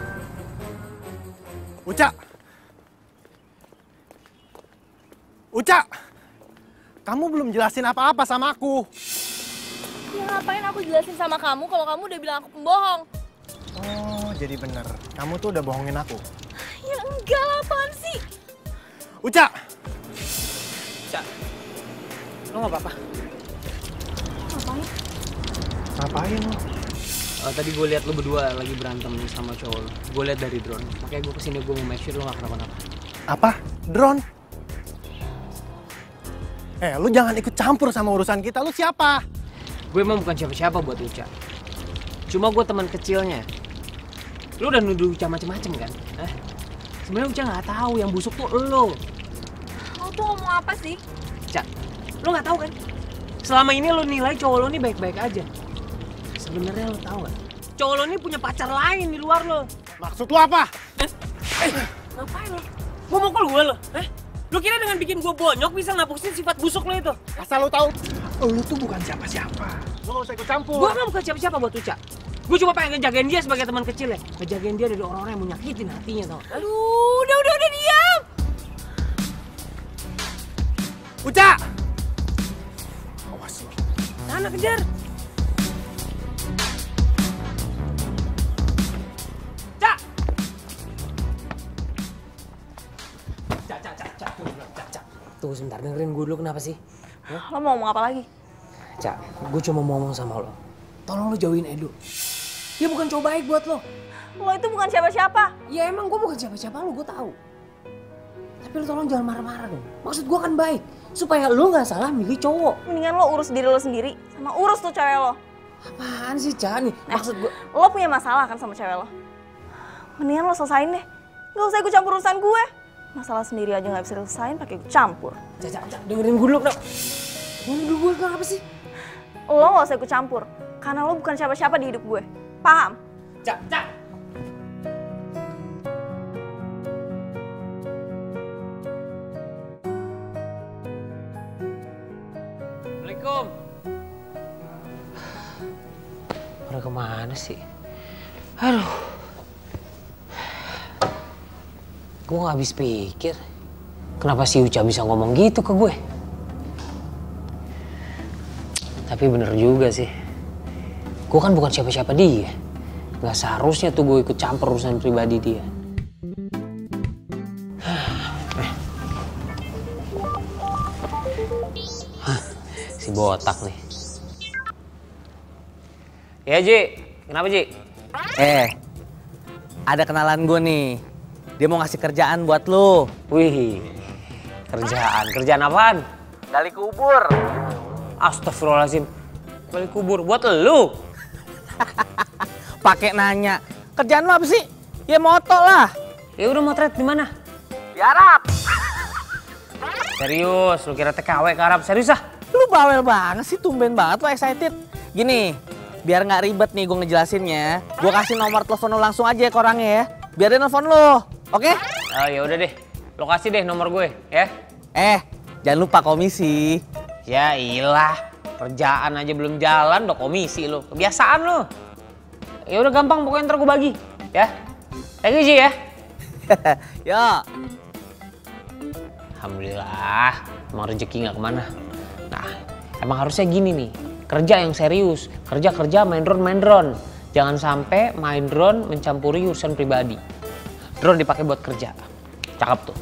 Uca! Uca! Kamu belum jelasin apa-apa sama aku. Ya ngapain aku jelasin sama kamu kalau kamu udah bilang aku pembohong? Oh, jadi bener. Kamu tuh udah bohongin aku. Ya enggak lah, apaan sih? Uca! Uca, lo gak apa-apa? Ngapain? Ngapain lo? Uh, tadi gue lihat lo berdua lagi berantem sama cowok lo. Gue lihat dari drone. Makanya gue kesini gue mau make sure lo gak kenapa-napa. Apa? Drone? Eh, lu jangan ikut campur sama urusan kita. Lu siapa? Gue emang bukan siapa-siapa buat Uca. Cuma gue teman kecilnya. Lu udah nuduh Uca macem-macem kan? Eh? Sebenarnya Uca nggak tahu yang busuk tuh lo. Lo tuh ngomong apa sih? Uca, lo nggak tahu kan? Selama ini lo nilai cowok lo ini baik-baik aja. Sebenarnya lo tahu nggak? Cowok lo ini punya pacar lain di luar lo. Maksud lu apa? Eh? Eh, ngapain lo? Mau mukul gue lo? Eh? Lu kira dengan bikin gue bonyok bisa ngapusin sifat busuk lo itu? Asal lu tahu, lu tuh bukan siapa-siapa. Lu gak usah ikut campur. Gue kan bukan siapa-siapa buat Uca. Gue cuma pengen ngejagain dia sebagai teman kecil ya. Ngejagain dia dari orang-orang yang mau nyakitin hatinya tau. Aduh, udah, udah, udah diam. Uca! Awas lo. Sana kejar. Cak! Cak, cak, cak, cak. Cak, cak. Tunggu sebentar, dengerin gue dulu kenapa sih? Ya? Lo mau ngomong apa lagi? Cak, gue cuma mau ngomong sama lo. Tolong lo jauhin Edo. Dia bukan cowok baik buat lo. Lo itu bukan siapa-siapa. Ya emang gue bukan siapa-siapa lo, gue tahu. Tapi lo tolong jangan marah-marah dong. Maksud gue kan baik. Supaya lo gak salah milih cowok. Mendingan lo urus diri lo sendiri. Sama urus tuh cewek lo. Apaan sih, Cak? Nih, eh, maksud gue... Lo punya masalah kan sama cewek lo? Mendingan lo selesain deh. Gak usah ikut campur urusan gue. Masalah sendiri aja gak bisa diselesain pakai ikut campur. Cak, Cak, Cak. Dengerin gue dulu, dong. Nuduh gue kenapa sih? Lo gak usah ikut campur. Karena lo bukan siapa-siapa di hidup gue. Paham? Cak, Cak. Assalamualaikum. Pada kemana sih? Aduh. Gue gak habis pikir. Kenapa si Uca bisa ngomong gitu ke gue? Tapi bener juga sih. Gue kan bukan siapa-siapa dia. Gak seharusnya tuh gue ikut campur urusan pribadi dia. Si botak nih. Ya Ji, kenapa Ji? Eh, ada kenalan gue nih. Dia mau ngasih kerjaan buat lo. Wih, kerjaan. Kerjaan apaan? Gali kubur. Astagfirullahaladzim. Gali kubur buat lu. Pakai nanya. Kerjaan lo apa sih? Ya moto lah. Ya udah motret di mana? Di Arab. Serius, lu kira T K W ke Arab? Serius ah? Lu bawel banget sih, tumben banget lo excited. Gini, biar nggak ribet nih gue ngejelasinnya. Gue kasih nomor telepon lo langsung aja ke orangnya ya. Biar dia nelfon lo, oke? Okay? Oh ya udah deh, lokasi deh nomor gue ya. Eh, jangan lupa komisi. Ya iyalah, kerjaan aja belum jalan udah komisi lo. Kebiasaan lo. Ya udah gampang pokoknya ntar gue bagi ya. Thank you Ji ya. Yo. Alhamdulillah, emang rezeki nggak kemana. Nah, emang harusnya gini nih, kerja yang serius, kerja-kerja main drone main drone. Jangan sampai main drone mencampuri urusan pribadi. Drone dipakai buat kerja, cakep tuh.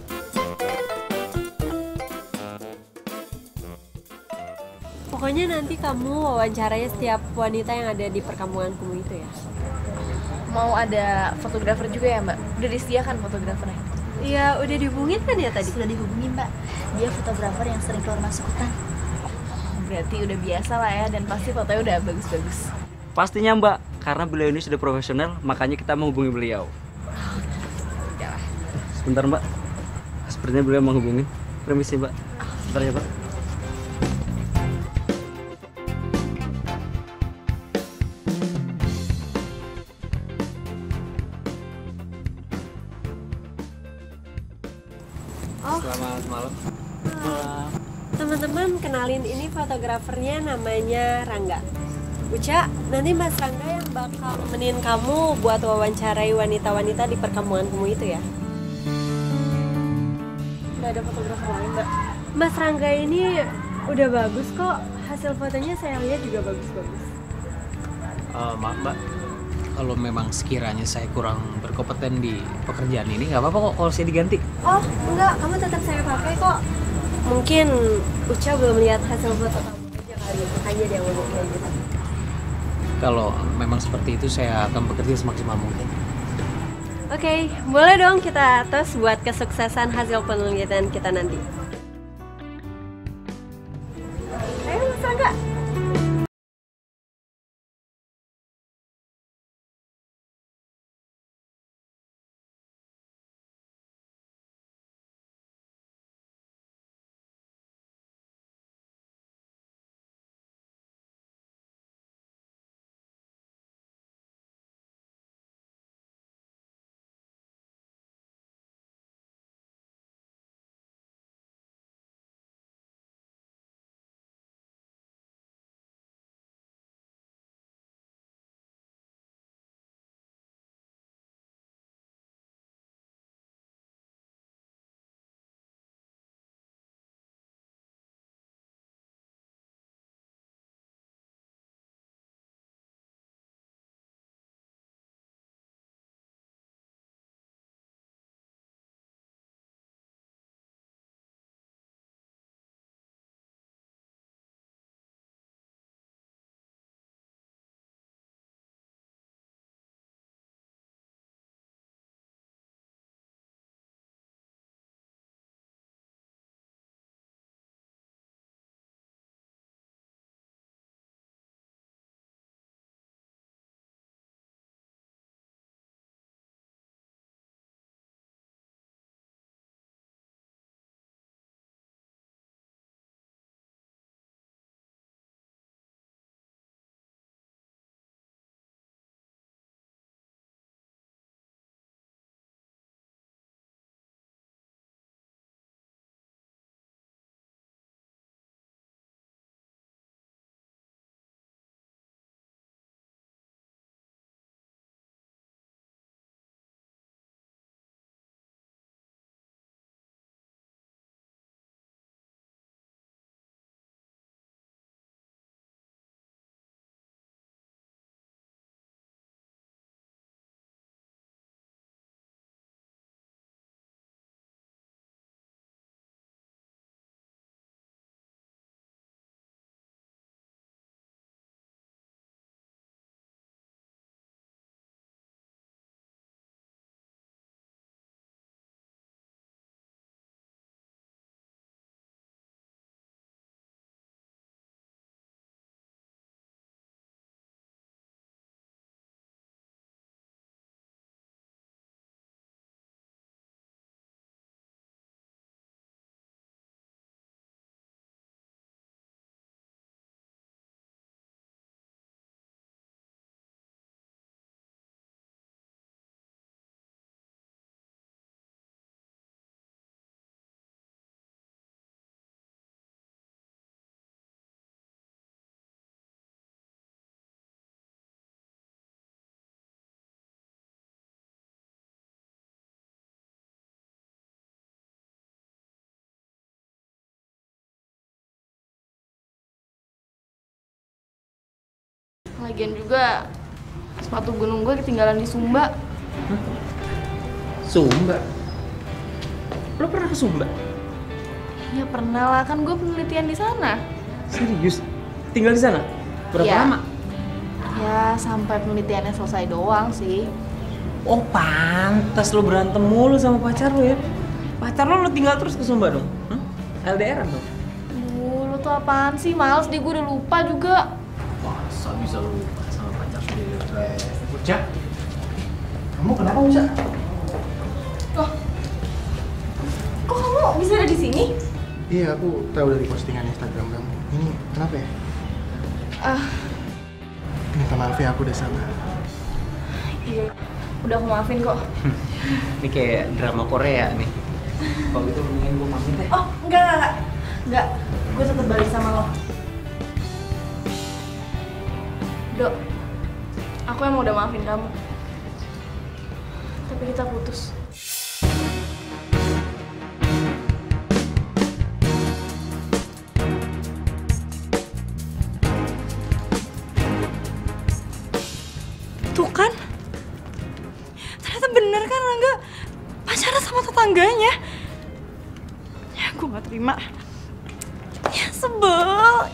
Pokoknya nanti kamu wawancaranya setiap wanita yang ada di perkampunganku itu ya. Mau ada fotografer juga ya Mbak? Udah disediakan fotografernya? Iya, udah dihubungin kan ya tadi? Sudah dihubungin Mbak. Dia fotografer yang sering keluar masuk hutan. Berarti udah biasa lah ya, dan pasti fotonya udah bagus-bagus. Pastinya Mbak, karena beliau ini sudah profesional, makanya kita menghubungi beliau. Udahlah. Sebentar Mbak, sepertinya beliau menghubungi. Permisi Mbak, sebentar ya Pak. teman-teman, kenalin ini fotografernya namanya Rangga. Uca, nanti Mas Rangga yang bakal nemenin kamu buat wawancarai wanita-wanita di perkampungan kamu itu ya. Gak ada fotografer lain, Mbak. Mas Rangga ini udah bagus kok. Hasil fotonya saya lihat juga bagus-bagus. Uh, maaf Mbak, kalau memang sekiranya saya kurang berkompeten di pekerjaan ini, nggak apa-apa kok kalau saya diganti. Oh, enggak. Kamu tetap saya pakai kok. Mungkin Uca belum lihat hasil foto kamu aja kali, makanya dia ngomong kayak gitu. Kalau memang seperti itu, saya akan bekerja semaksimal mungkin. Oke, okay, boleh dong kita tes buat kesuksesan hasil penelitian kita nanti. Ayo Mas Rangga. Lagian juga sepatu gunung gue ketinggalan di Sumba. Hah? Sumba? Lo pernah ke Sumba? Ya pernah lah, kan gue penelitian di sana. Serius? Tinggal di sana? Berapa ya. lama? Ya sampai penelitiannya selesai doang sih. Oh pantas lo berantem mulu sama pacar lo ya? Pacar lo lo tinggal terus ke Sumba dong? Hah? L D R-an dong? Duh, lo tuh apaan sih? Males deh, gue udah lupa juga. Masa bisa lupa sama pacar sendiri? Uca, kamu kenapa Uca? Loh, kok kamu bisa ada di sini? Iya, aku tahu dari postingan Instagram kamu. Ini kenapa ya? Ah, uh, minta maaf ya, aku udah salah. Iya, udah aku maafin kok. Ini kayak drama Korea nih. Kalau gitu mendingan gue pamit deh. Oh, enggak, enggak, enggak. gue tetap balik sama lo. Dok, aku emang udah maafin kamu. Tapi kita putus. Tuh kan, ternyata bener kan Rangga pacaran sama tetangganya. Ya gue gak terima. Ya sebel.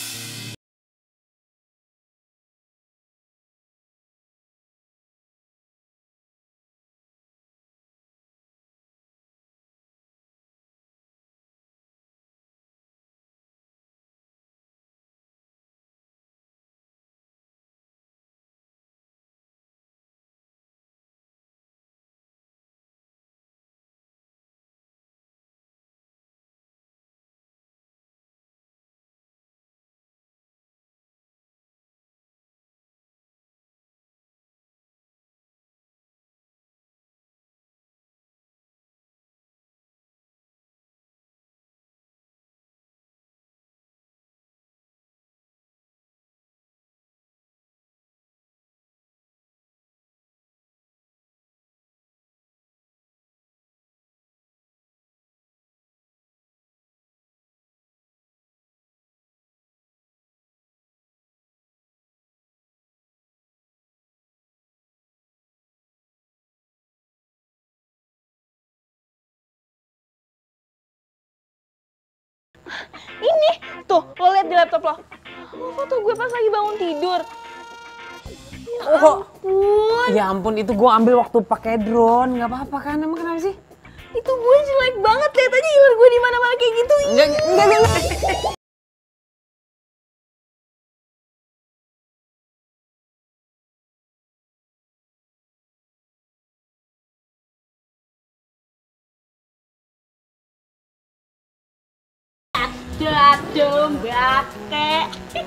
Ini, tuh, lo liat di laptop lo. Lo foto gue pas lagi bangun tidur. Ya Oh, ampun. ya ampun, itu gue ambil waktu pakai drone, nggak apa-apa kan? Emang kenapa sih? Itu gue jelek banget, liat aja iler gue di mana-mana kayak gitu. Enggak, enggak, enggak. Dado mbake.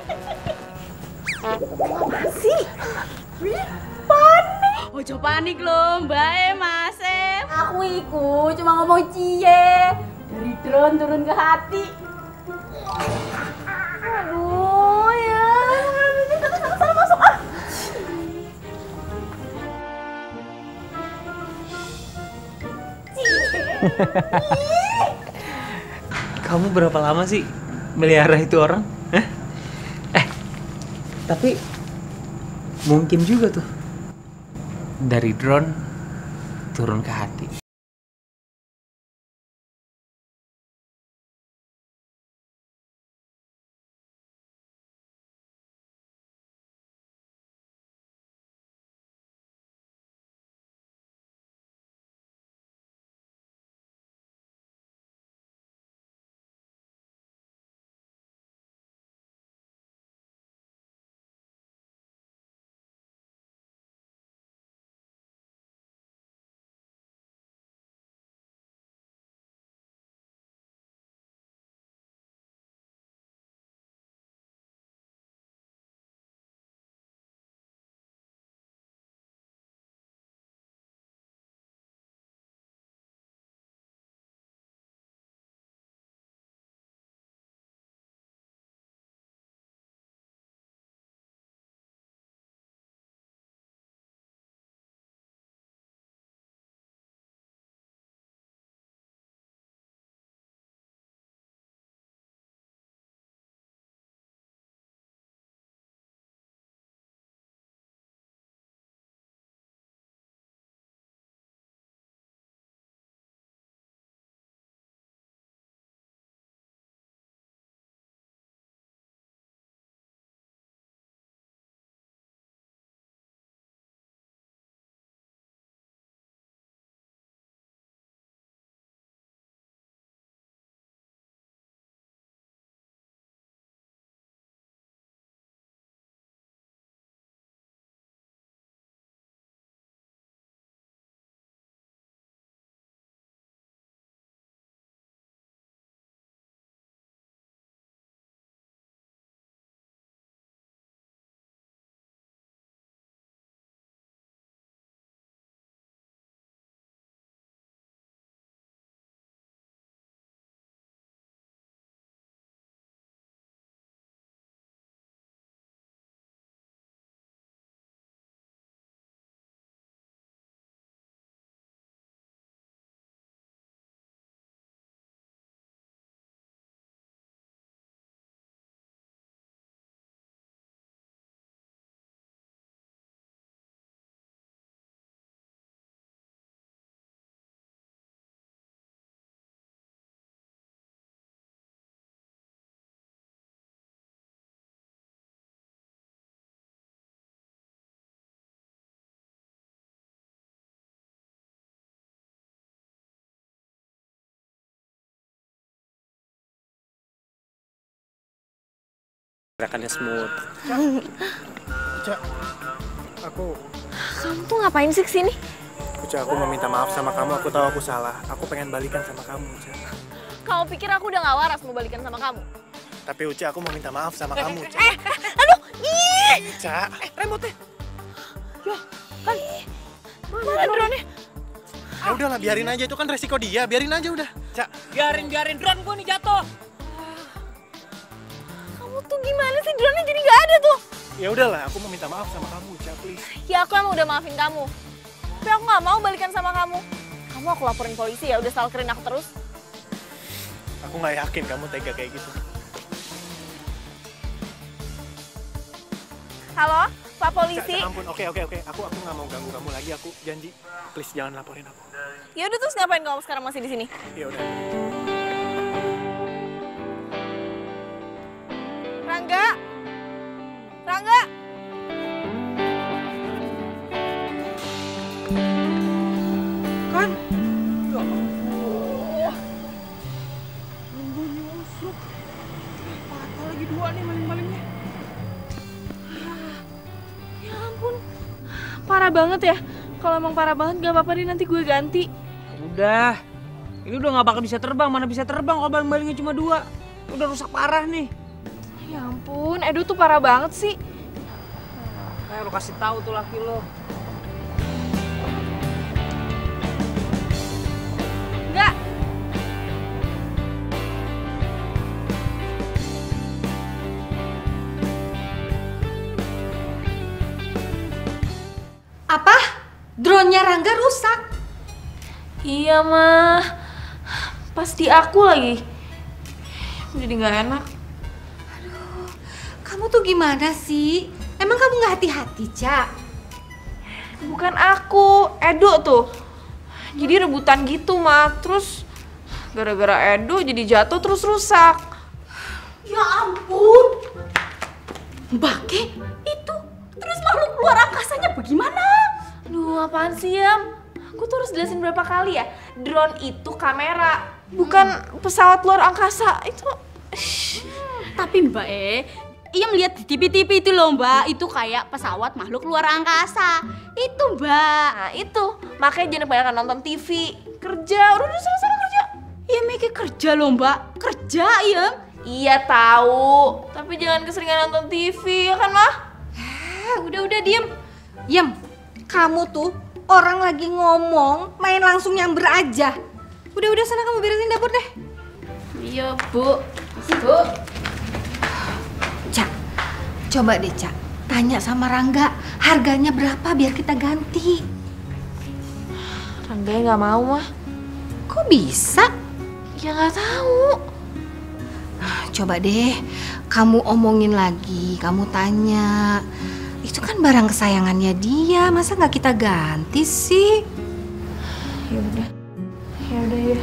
Apa sih? Panik. Ojo panik lho, Mbak Mas. Aku iku cuma ngomong cie. Dari drone turun ke hati. Aduh ya. Sana masuk ah. Kamu berapa lama sih melihara itu orang? Hah? Eh, tapi mungkin juga tuh dari drone turun ke hati. Gerakannya smooth. Uca, aku... Kamu tuh ngapain sih kesini? Uca, aku mau minta maaf sama kamu. Aku tahu aku salah. Aku pengen balikan sama kamu, Uca. Kamu pikir aku udah gak waras mau balikan sama kamu? Tapi Uca, aku mau minta maaf sama kamu, Uca. Eh, aduh, ih! Uca. Eh, remote-nya. Ya, kan. Mana drone-nya? Ya udahlah, biarin aja. Itu kan resiko dia. Biarin aja udah. Uca. Biarin, biarin. Drone gue nih jatuh. Kamu tuh gimana sih? Drone-nya jadi gak ada tuh. Ya udahlah, aku mau minta maaf sama kamu, Uca, please. Ya aku emang udah maafin kamu. Tapi aku gak mau balikan sama kamu. Kamu aku laporin polisi ya, udah stalkerin aku terus. Aku nggak yakin kamu tega kayak gitu. Halo, Pak Polisi. Ca, ampun, oke oke oke. Aku aku nggak mau ganggu kamu lagi. Aku janji, please jangan laporin aku. Ya udah terus ngapain kamu sekarang masih di sini? Ya udah. Rangga, Rangga. Kan? Ya Allah. Lembunya usuk. Patah lagi dua nih maling-malingnya. Ya ampun, parah banget ya. Kalau emang parah banget gak apa-apa nih, nanti gue ganti. Udah, ini udah gak bakal bisa terbang. Mana bisa terbang kalau baling-balingnya cuma dua. Udah rusak parah nih. Ya ampun, Edo tuh parah banget sih. Eh, lo kasih tahu tuh laki lo. Enggak. Apa? Drone-nya Rangga rusak? Iya mah, pasti aku lagi. Jadi nggak enak. Aduh, kamu tuh gimana sih? Emang kamu nggak hati-hati, Cak? Bukan aku, Edo tuh. Jadi rebutan gitu mah, terus gara-gara Edo jadi jatuh terus rusak. Ya ampun. Bake, itu terus makhluk luar angkasanya bagaimana? Aduh, apaan sih, Yam? Aku tuh harus jelasin berapa kali ya? Drone itu kamera, bukan pesawat luar angkasa. Itu... Tapi Mbak E, iya melihat di T V-T V itu loh Mbak, itu kayak pesawat makhluk luar angkasa. Itu Mbak. Nah itu, makanya jangan kebanyakan nonton T V. Kerja, udah udah sana-sana kerja. Iya Miki kerja loh Mbak, kerja iya. Iya tahu, tapi jangan keseringan nonton T V ya kan Mah? Eh, udah-udah diem. Yem, kamu tuh orang lagi ngomong, main langsung nyamber aja. Udah-udah sana kamu beresin dapur deh. Iya Bu. Bu. Cak, coba deh Cak, tanya sama Rangga, harganya berapa biar kita ganti. Rangga nggak mau Mah. Kok bisa? Ya nggak tahu. Coba deh, kamu omongin lagi, kamu tanya. Itu kan barang kesayangannya dia, masa nggak kita ganti sih? Ya udah, ya udah ya.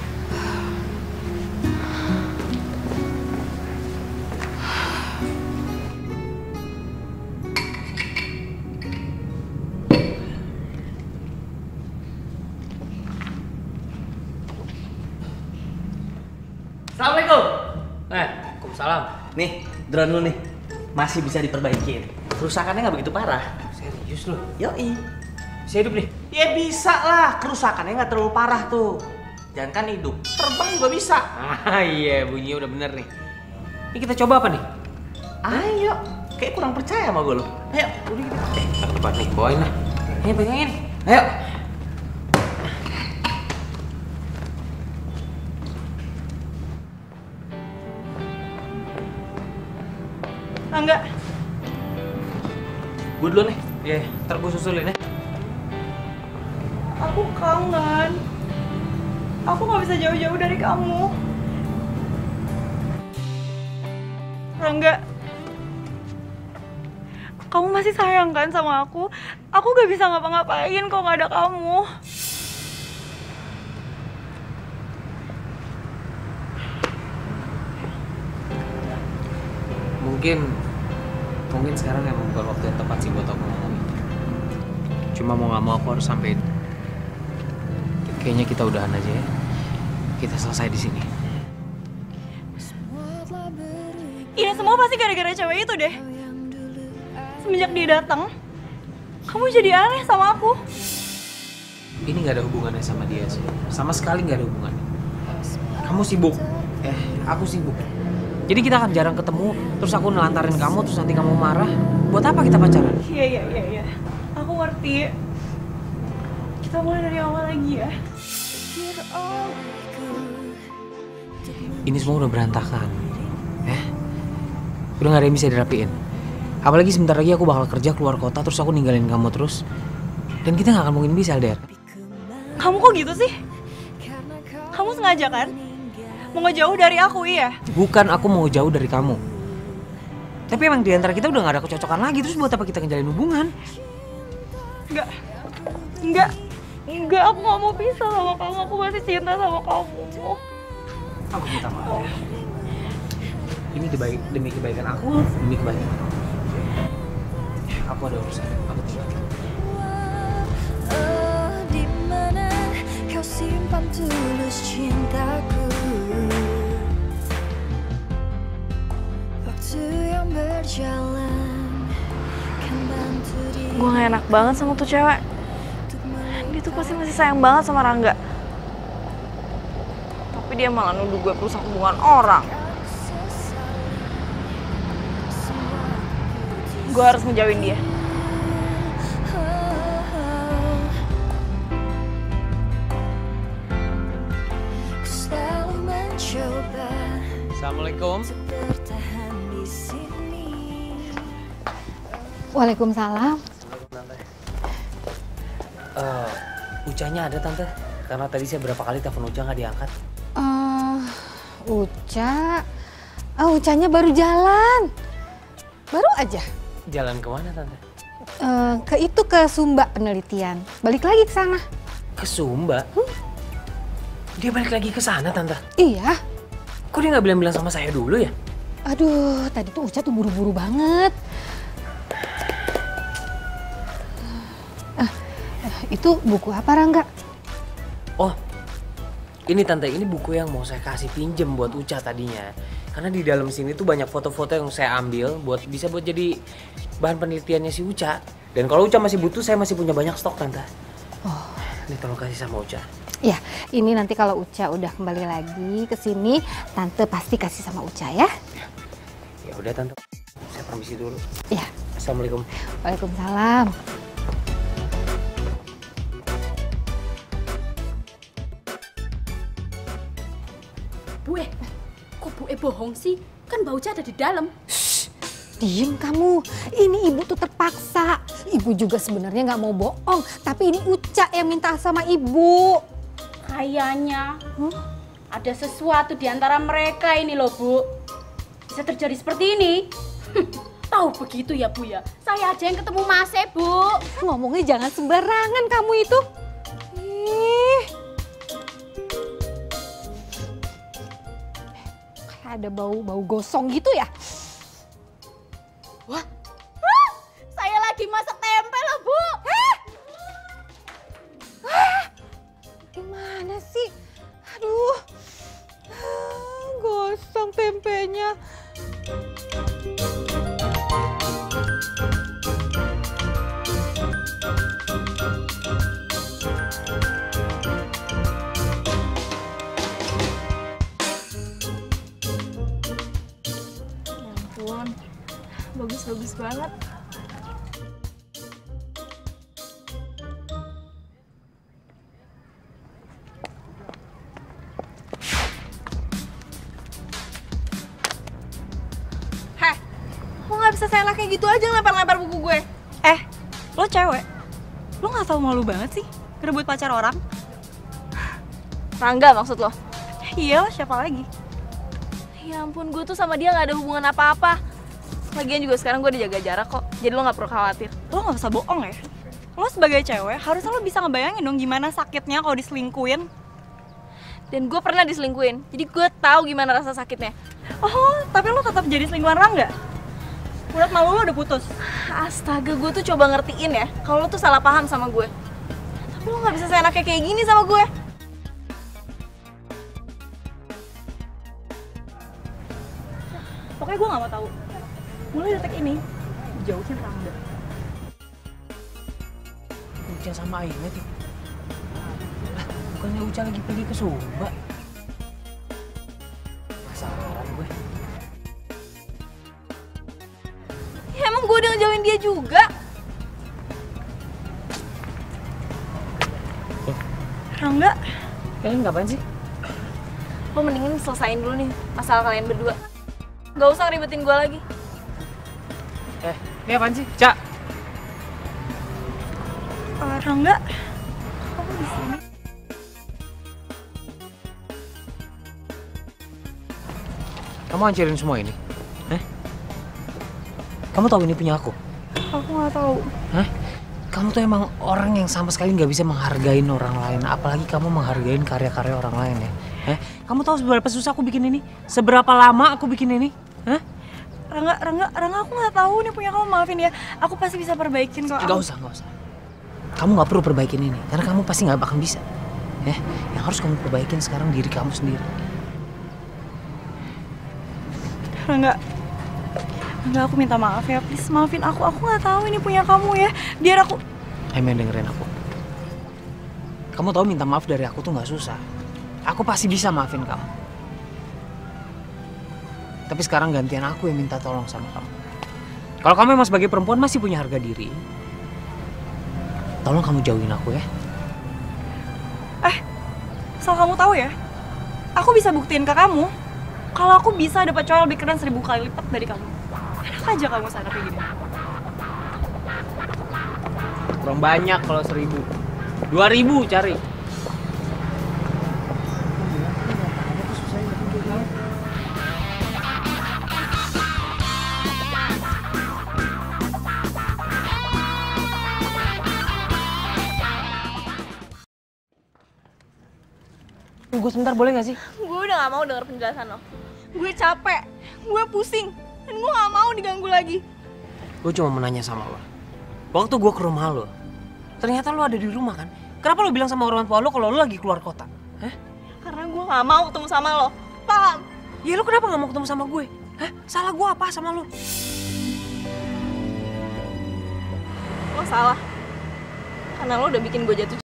Assalamualaikum. Eh, Waalaikumsalam. Nih, drone lu nih. Masih bisa diperbaikin. Kerusakannya nggak begitu parah. Serius lu? Yoi. Bisa hidup nih? Ya bisa lah, kerusakannya nggak terlalu parah tuh. Jangan kan hidup, terbang juga bisa. Ah iya, bunyinya udah bener nih. Ini kita coba apa nih? Ayo, kayak kurang percaya sama gue lo. Ayo, udah gitu. Eh, tak depan nih, bawain lah. Ayo pegangin. Ayo. Enggak. Gue duluan nih. Iya, ntar gue susulin ya. Aku kangen. Aku nggak bisa jauh-jauh dari kamu. Rangga, kamu masih sayang kan sama aku? Aku gak bisa ngapa-ngapain kalau nggak ada kamu. Mungkin, mungkin sekarang emang bukan waktu yang tepat sih buat aku ngomongin. Cuma mau nggak mau aku harus sampein. Kayaknya kita udahan aja ya. Kita selesai di sini. Ini semua pasti gara-gara cewek itu deh. Semenjak dia datang, kamu jadi aneh sama aku. Ini nggak ada hubungannya sama dia sih. Sama sekali nggak ada hubungannya. Kamu sibuk. Eh, aku sibuk. Jadi kita akan jarang ketemu, terus aku nelantarin kamu, terus nanti kamu marah. Buat apa kita pacaran? Iya, iya, iya, iya. Aku ngerti. Kita mulai dari awal lagi ya. Ini semua udah berantakan. Eh, udah gak ada yang bisa dirapiin. Apalagi sebentar lagi aku bakal kerja keluar kota, terus aku ninggalin kamu terus. Dan kita gak akan mungkin bisa, L D R. Kamu kok gitu sih? Kamu sengaja kan? Mau ngejauh dari aku, iya? Bukan aku mau jauh dari kamu. Tapi emang di antara kita udah gak ada kecocokan lagi, terus buat apa kita ngejalin hubungan? Enggak. Enggak. Enggak, aku gak mau pisah sama kamu. Aku masih cinta sama kamu. Aku minta maaf ya. Ini demi, demi kebaikan aku, demi kebaikan aku. Aku ada urusan, aku tinggal. Oh, di mana kau simpan tulus cintaku? Waktu yang berjalan kan bantu dia. Gue gak enak banget sama tuh cewek. Dia tuh pasti masih sayang banget sama Rangga. Tapi dia malah nuduh gue perusak hubungan orang. Gue harus ngejauhin dia. Assalamualaikum. Waalaikumsalam. Uh, Ucanya ada tante, karena tadi saya berapa kali telepon Uca nggak diangkat. Uh, Uca, uh, Ucanya baru jalan, baru aja. Jalan kemana tante? Uh, ke itu ke Sumba penelitian, balik lagi ke sana. Ke Sumba? Hmm? Dia balik lagi ke sana tante? Iya. Kok dia nggak bilang-bilang sama saya dulu ya? Aduh, tadi tuh Uca tuh buru-buru banget. Itu buku apa Rangga? Oh, ini tante, ini buku yang mau saya kasih pinjem buat Uca tadinya. Karena di dalam sini tuh banyak foto-foto yang saya ambil buat bisa buat jadi bahan penelitiannya si Uca. Dan kalau Uca masih butuh, saya masih punya banyak stok tante. Oh, ini tolong kasih sama Uca. Ya, ini nanti kalau Uca udah kembali lagi ke sini, tante pasti kasih sama Uca ya. Ya udah tante, saya permisi dulu. Ya. Assalamualaikum. Waalaikumsalam. Bu, kok Bu bohong sih? Kan Mbak Uca ada di dalam. Shh, diem kamu. Ini ibu tuh terpaksa. Ibu juga sebenarnya nggak mau bohong, tapi ini Uca yang minta sama ibu. Kayaknya hmm? ada sesuatu di antara mereka ini loh, Bu. Bisa terjadi seperti ini. Tahu begitu ya, Bu ya? Saya aja yang ketemu Mas e, Bu. Ngomongnya jangan sembarangan kamu itu. Ih. Ada bau-bau gosong gitu ya? Wah, ah, saya lagi masak tempe loh, Bu. Hah? Ah, gimana sih? Aduh, ah, gosong tempenya. Bagus-bagus banget. Heh, lo gak bisa seenaknya gitu aja ngelempar-lempar buku gue. Eh, lo cewek, lo gak tahu malu banget sih ngerebut pacar orang? Rangga maksud lo? Iya, siapa lagi? Ya ampun, gue tuh sama dia gak ada hubungan apa-apa. Lagian juga sekarang gue udah jaga jarak kok, jadi lo gak perlu khawatir. Lo gak usah bohong ya. Lo sebagai cewek, harusnya lo bisa ngebayangin dong gimana sakitnya kalau diselingkuin. Dan gue pernah diselingkuin, jadi gue tahu gimana rasa sakitnya. Oh, tapi lo tetap jadi selingkuhan Rangga? Urat malu lo udah putus? Astaga, gue tuh coba ngertiin ya, kalau lo tuh salah paham sama gue. Tapi lo gak bisa seenaknya kayak gini sama gue. Pokoknya gue gak mau tahu. Mulai detik ini, jauhin Rangga. Uca sama Aina tuh. Lah, bukannya Uca lagi pergi ke Sumba? Penasaran gue. Ya emang gue udah ngejauhin dia juga. Rangga, kalian ngapain sih? lo mendingin selesain dulu nih masalah kalian berdua. Gak usah ribetin gue lagi. Eh, ini apaan sih? Cak! Uh, Rangga, kamu di sini? Kamu hancurin semua ini? Hah? Kamu tahu ini punya aku? Aku nggak tahu. Hah? Kamu tuh emang orang yang sama sekali nggak bisa menghargain orang lain, apalagi kamu menghargain karya-karya orang lain ya. Hah? Kamu tahu seberapa susah aku bikin ini? Seberapa lama aku bikin ini? Hah? Rangga, Rangga, Rangga, aku nggak tahu nih punya kamu, maafin ya. Aku pasti bisa perbaikin kok. Gak usah, gak usah. Kamu nggak perlu perbaikin ini, karena kamu pasti nggak bakal bisa. Ya, yang harus kamu perbaikin sekarang diri kamu sendiri. Rangga, Rangga, aku minta maaf ya, please maafin aku. Aku nggak tahu ini punya kamu ya. Biar aku. Ayo dengerin aku. Kamu tahu minta maaf dari aku tuh nggak susah. Aku pasti bisa maafin kamu. Tapi sekarang gantian aku yang minta tolong sama kamu. Kalau kamu emang sebagai perempuan masih punya harga diri, tolong kamu jauhin aku ya. Eh, asal kamu tahu ya, aku bisa buktiin ke kamu kalau aku bisa dapat cowok lebih keren seribu kali lipat dari kamu. Enak aja kamu sana kayak gini. Kurang banyak kalau seribu. Dua ribu cari. Tunggu sebentar boleh gak sih? Gue udah gak mau denger penjelasan lo. Gue capek, gue pusing, dan gue gak mau diganggu lagi. Gue cuma mau nanya sama lo. Waktu gue ke rumah lo, ternyata lo ada di rumah kan? Kenapa lo bilang sama orang tua lo kalau lo lagi keluar kota? Hah? Karena gue gak mau ketemu sama lo, paham? Ya lo kenapa gak mau ketemu sama gue? Hah? Salah gue apa sama lo? Lo salah. Karena lo udah bikin gue jatuh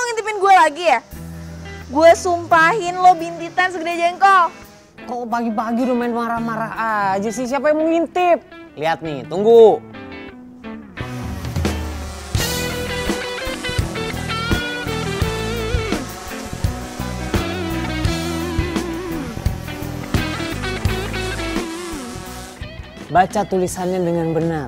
mau ngintipin gue lagi ya? Gue sumpahin lo bintitan segede jengkol. Kok pagi-pagi udah main marah-marah aja sih? Siapa yang mau ngintip? Lihat nih, tunggu. Baca tulisannya dengan benar.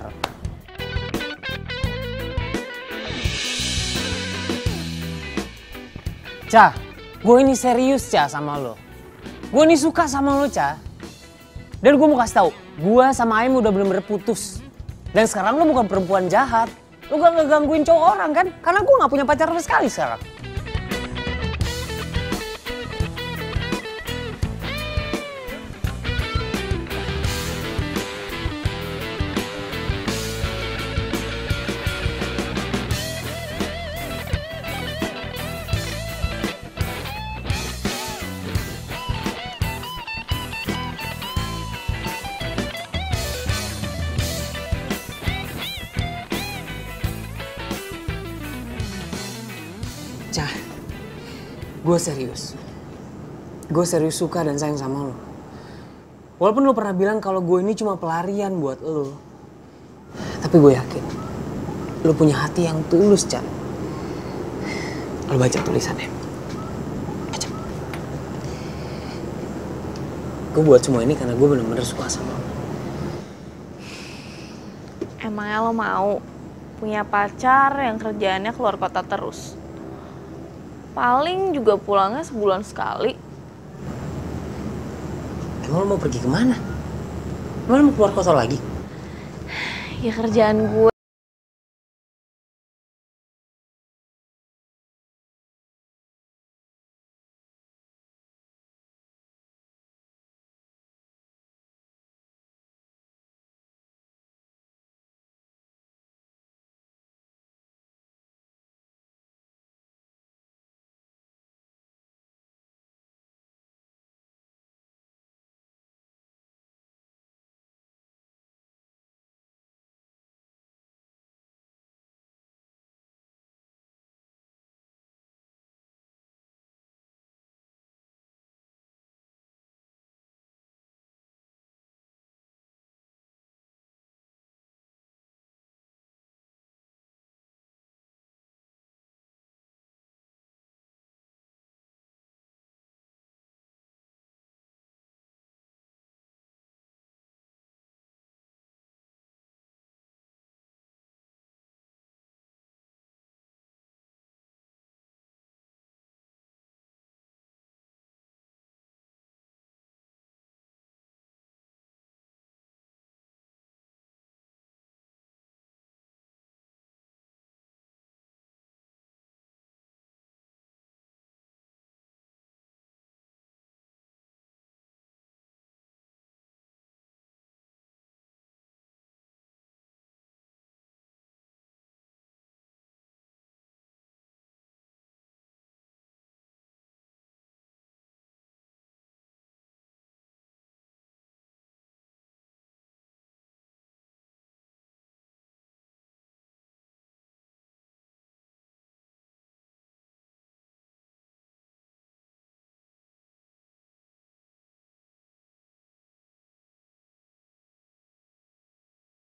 Cah, gue ini serius Cah sama lo. Gue ini suka sama lo Cah. Dan gue mau kasih tahu, gue sama Aim udah bener-bener putus. Dan sekarang lo bukan perempuan jahat. Lo gak ngegangguin cowok orang kan? Karena gue gak punya pacar sama sekali sekarang. Cah, gue serius. Gue serius suka dan sayang sama lo. Walaupun lo pernah bilang kalau gue ini cuma pelarian buat lo. Tapi gue yakin, lo punya hati yang tulus, Cah. Lo baca tulisannya. Baca. Gue buat semua ini karena gue bener-bener suka sama lo. Emangnya lo mau punya pacar yang kerjaannya keluar kota terus? Paling juga pulangnya sebulan sekali. Emang lo mau pergi kemana? Emang lo mau keluar kota lagi? Ya kerjaan gue